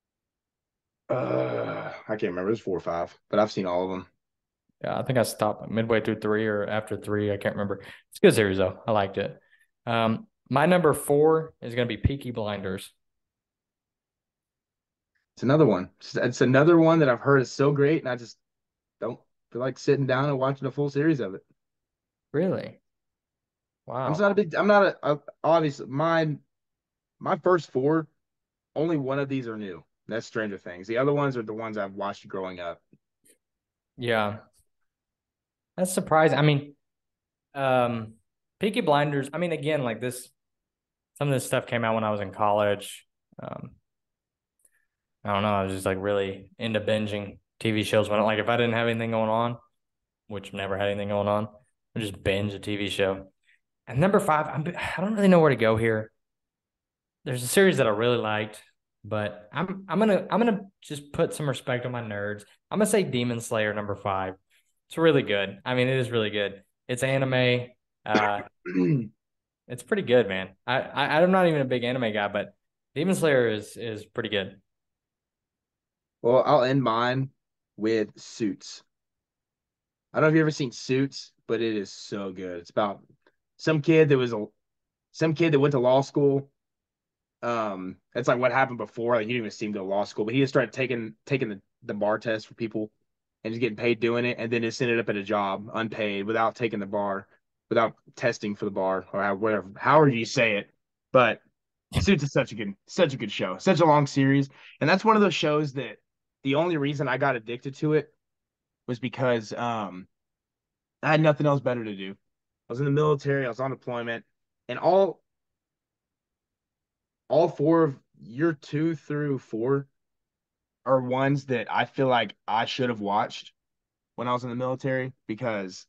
I can't remember. It's four or five, but I've seen all of them.
Yeah, I think I stopped midway through three or after three. I can't remember. It's a good series though. I liked it. My number four is gonna be Peaky Blinders.
It's another one. It's another one that I've heard is so great, and I just don't feel like sitting down and watching a full series of it.
Really? Wow.
I'm not obviously my first four, only one of these are new. That's Stranger Things. The other ones are the ones I've watched growing up.
Yeah. That's surprising. I mean, Peaky Blinders, I mean, again, like this, some of this stuff came out when I was in college. Um, I don't know. I was just like really into binging TV shows when like if I didn't have anything going on, which never had anything going on, I just binge a TV show. And number five, I don't really know where to go here. There's a series that I really liked, but I'm gonna just put some respect on my nerds. I'm gonna say Demon Slayer number five. It's really good. I mean, it is really good. It's anime. Uh, it's pretty good, man. I'm not even a big anime guy, but Demon Slayer is pretty good.
Well, I'll end mine with Suits. I don't know if you've ever seen Suits, but it is so good. It's about some kid that was a some kid that went to law school. That's like what happened before. Like he didn't even seem to go to law school, but he just started taking the bar test for people and just getting paid doing it, and then just ended up at a job unpaid without taking the bar, without testing for the bar or whatever, however you say it. But Suits is such a good show, such a long series, and that's one of those shows that the only reason I got addicted to it was because I had nothing else better to do. I was in the military, I was on deployment, and all four of year two through four are ones that I feel like I should have watched when I was in the military because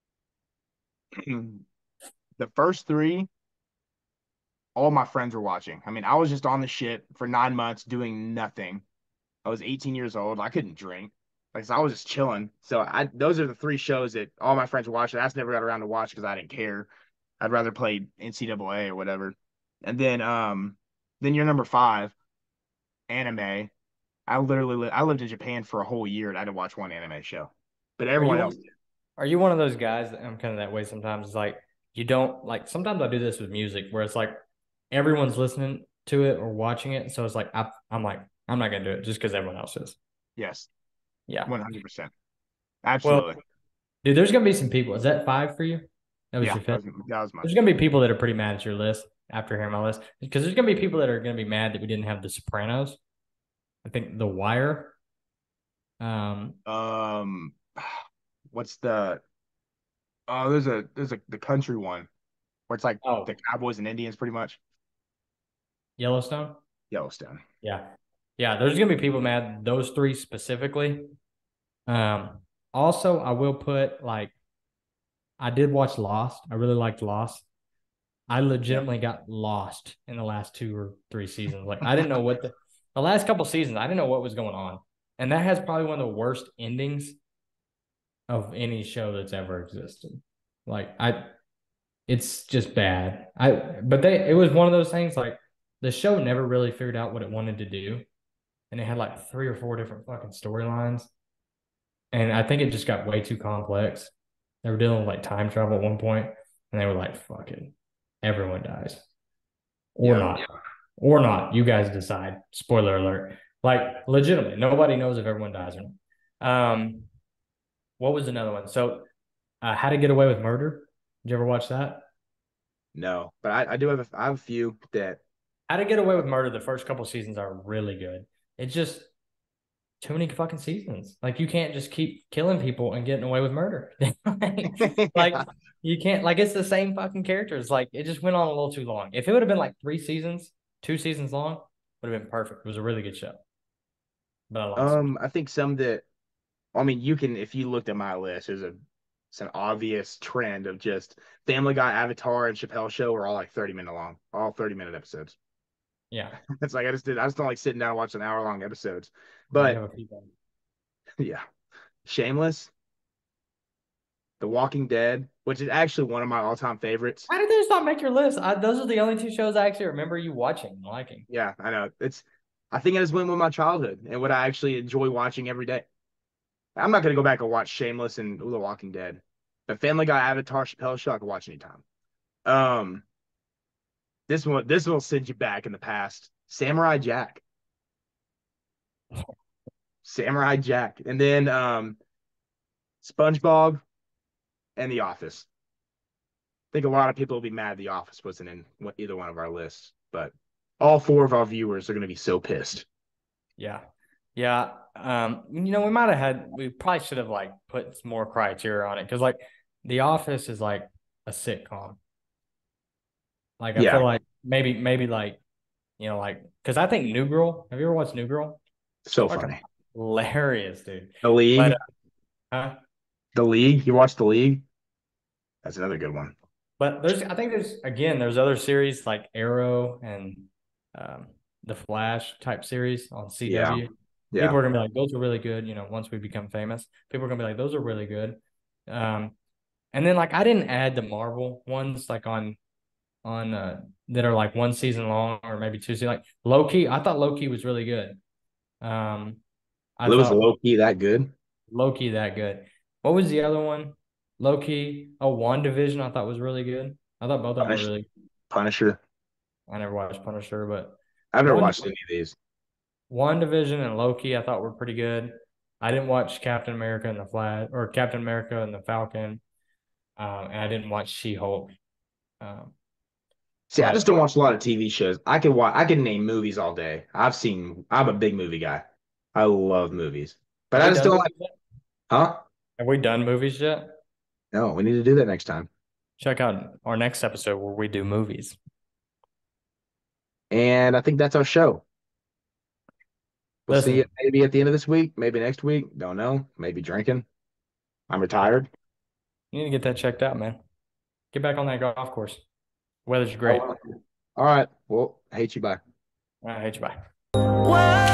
the first three, all my friends were watching. I mean, I was just on the ship for 9 months doing nothing. I was 18 years old. I couldn't drink. Like, so I was just chilling. So those are the three shows that all my friends were watching. I just never got around to watch because I didn't care. I'd rather play NCAA or whatever. And then you're number five, anime. I lived in Japan for a whole year and I didn't watch one anime show, but
Are
everyone else
you
did.
are you one of those guys that I'm kind of that way sometimes? It's like you don't like sometimes I do this with music where it's like everyone's listening to it or watching it. So it's like I'm like, I'm not gonna do it just because everyone else is.
Yes,
Yeah.
100%.
Well,
Absolutely.
dude, there's gonna be some people. Is that five for you? That was
Yeah,
your fifth.
that was
There's
mine.
gonna be people that are pretty mad at your list. after hearing my list because there's gonna be people that are gonna be mad that we didn't have The Sopranos. I think The Wire. Um,
Um, what's the there's a the country one where it's like the
oh,
Cowboys and Indians pretty much.
Yellowstone.
Yellowstone.
Yeah, yeah. There's gonna be people mad. Those three specifically. Um, Also, I will put like I did watch Lost. I really liked Lost. I
Yeah.
legitimately got lost in the last 2 or 3 seasons. Like I didn't know what the last couple seasons, I didn't know what was going on. And that has probably one of the worst endings of any show that's ever existed. Like it's just bad. But it was one of those things like the show never really figured out what it wanted to do. And it had like 3 or 4 different fucking storylines. And I think it just got way too complex. They were dealing with like time travel at one point, and they were like, fuck it. Everyone dies. Or
Yeah.
not. Or not. You guys decide. Spoiler alert. Like legitimately, nobody knows if everyone dies or not. What was another one? So How to Get Away with Murder. Did you ever watch that?
No, but I do I have a few that
How to Get Away with Murder, the first couple seasons are really good. It's just too many fucking seasons. Like you can't just keep killing people and getting away with murder. like
yeah.
you can't like it's the same fucking characters. Like it just went on a little too long. If it would have been like 3 seasons, 2 seasons long, would have been perfect. It was a really good show. But I lost it.
I think some that I mean you can if you looked at my list, it's an obvious trend of just Family Guy, Avatar, and Chappelle Show are all like 30-minute long, all 30-minute episodes.
Yeah.
It's like I just don't like sitting down and watching hour-long episodes.
Yeah, you
But
have a few things.
yeah, Shameless, The Walking Dead, which is actually one of my all-time favorites.
How did this not make your list? Those are the only 2 shows I actually remember you watching and liking.
Yeah, I know. I think I just went with my childhood and what I actually enjoy watching every day. I'm not gonna go back and watch Shameless and The Walking Dead. But Family Guy, Avatar, Chappelle Show, I can watch anytime. Um, this will send you back in the past. Samurai Jack. Samurai Jack. And then SpongeBob and The Office. I think a lot of people will be mad The Office wasn't in either one of our lists, but all four of our viewers are going to be so pissed.
Yeah. Yeah. We probably should have like put some more criteria on it because like The Office is like a sitcom. Like I feel
Yeah,
like maybe like like because I think New Girl. Have you ever watched New Girl?
so
Fucking
funny.
hilarious, dude.
The
But
League,
huh?
The League. You watch The League? That's another good one.
But I think there's other series like Arrow and um, the Flash type series on
Yeah,
CW.
yeah.
People are gonna be like, those are really good. Once we become famous, people are gonna be like, those are really good. Um, and then like I didn't add the Marvel ones like on that are like 1 season long or maybe 2 seasons. Like Loki, I thought Loki was really good. Um, I
It was
thought
low key that good.
Loki that good. What was the other one? Loki. Oh, WandaVision. I thought was really good. I thought both of them were
Punish,
really.
Punisher.
I never watched Punisher, but
I've never
one
watched any of these.
WandaVision and Loki I thought were pretty good. I didn't watch Captain America and the Flash or Captain America and the Falcon, and I didn't watch She-Hulk. Um,
See, I just
but
don't watch a lot of TV shows. I can name movies all day. I'm a big movie guy. I love movies. But
have
I
we
just
done
don't like,
movies yet?
huh?
Have we done movies yet?
No, we need to do that next time.
Check out our next episode where we do movies.
And I think that's our show. We'll see you
Listen,
maybe at the end of this week, maybe next week. Don't know. Maybe drinking. I'm retired.
you need to get that checked out, man. Get back on that golf course. Weather's
Oh,
great.
well. All right. Well, I hate you. Bye.
I hate you. Bye.
Whoa.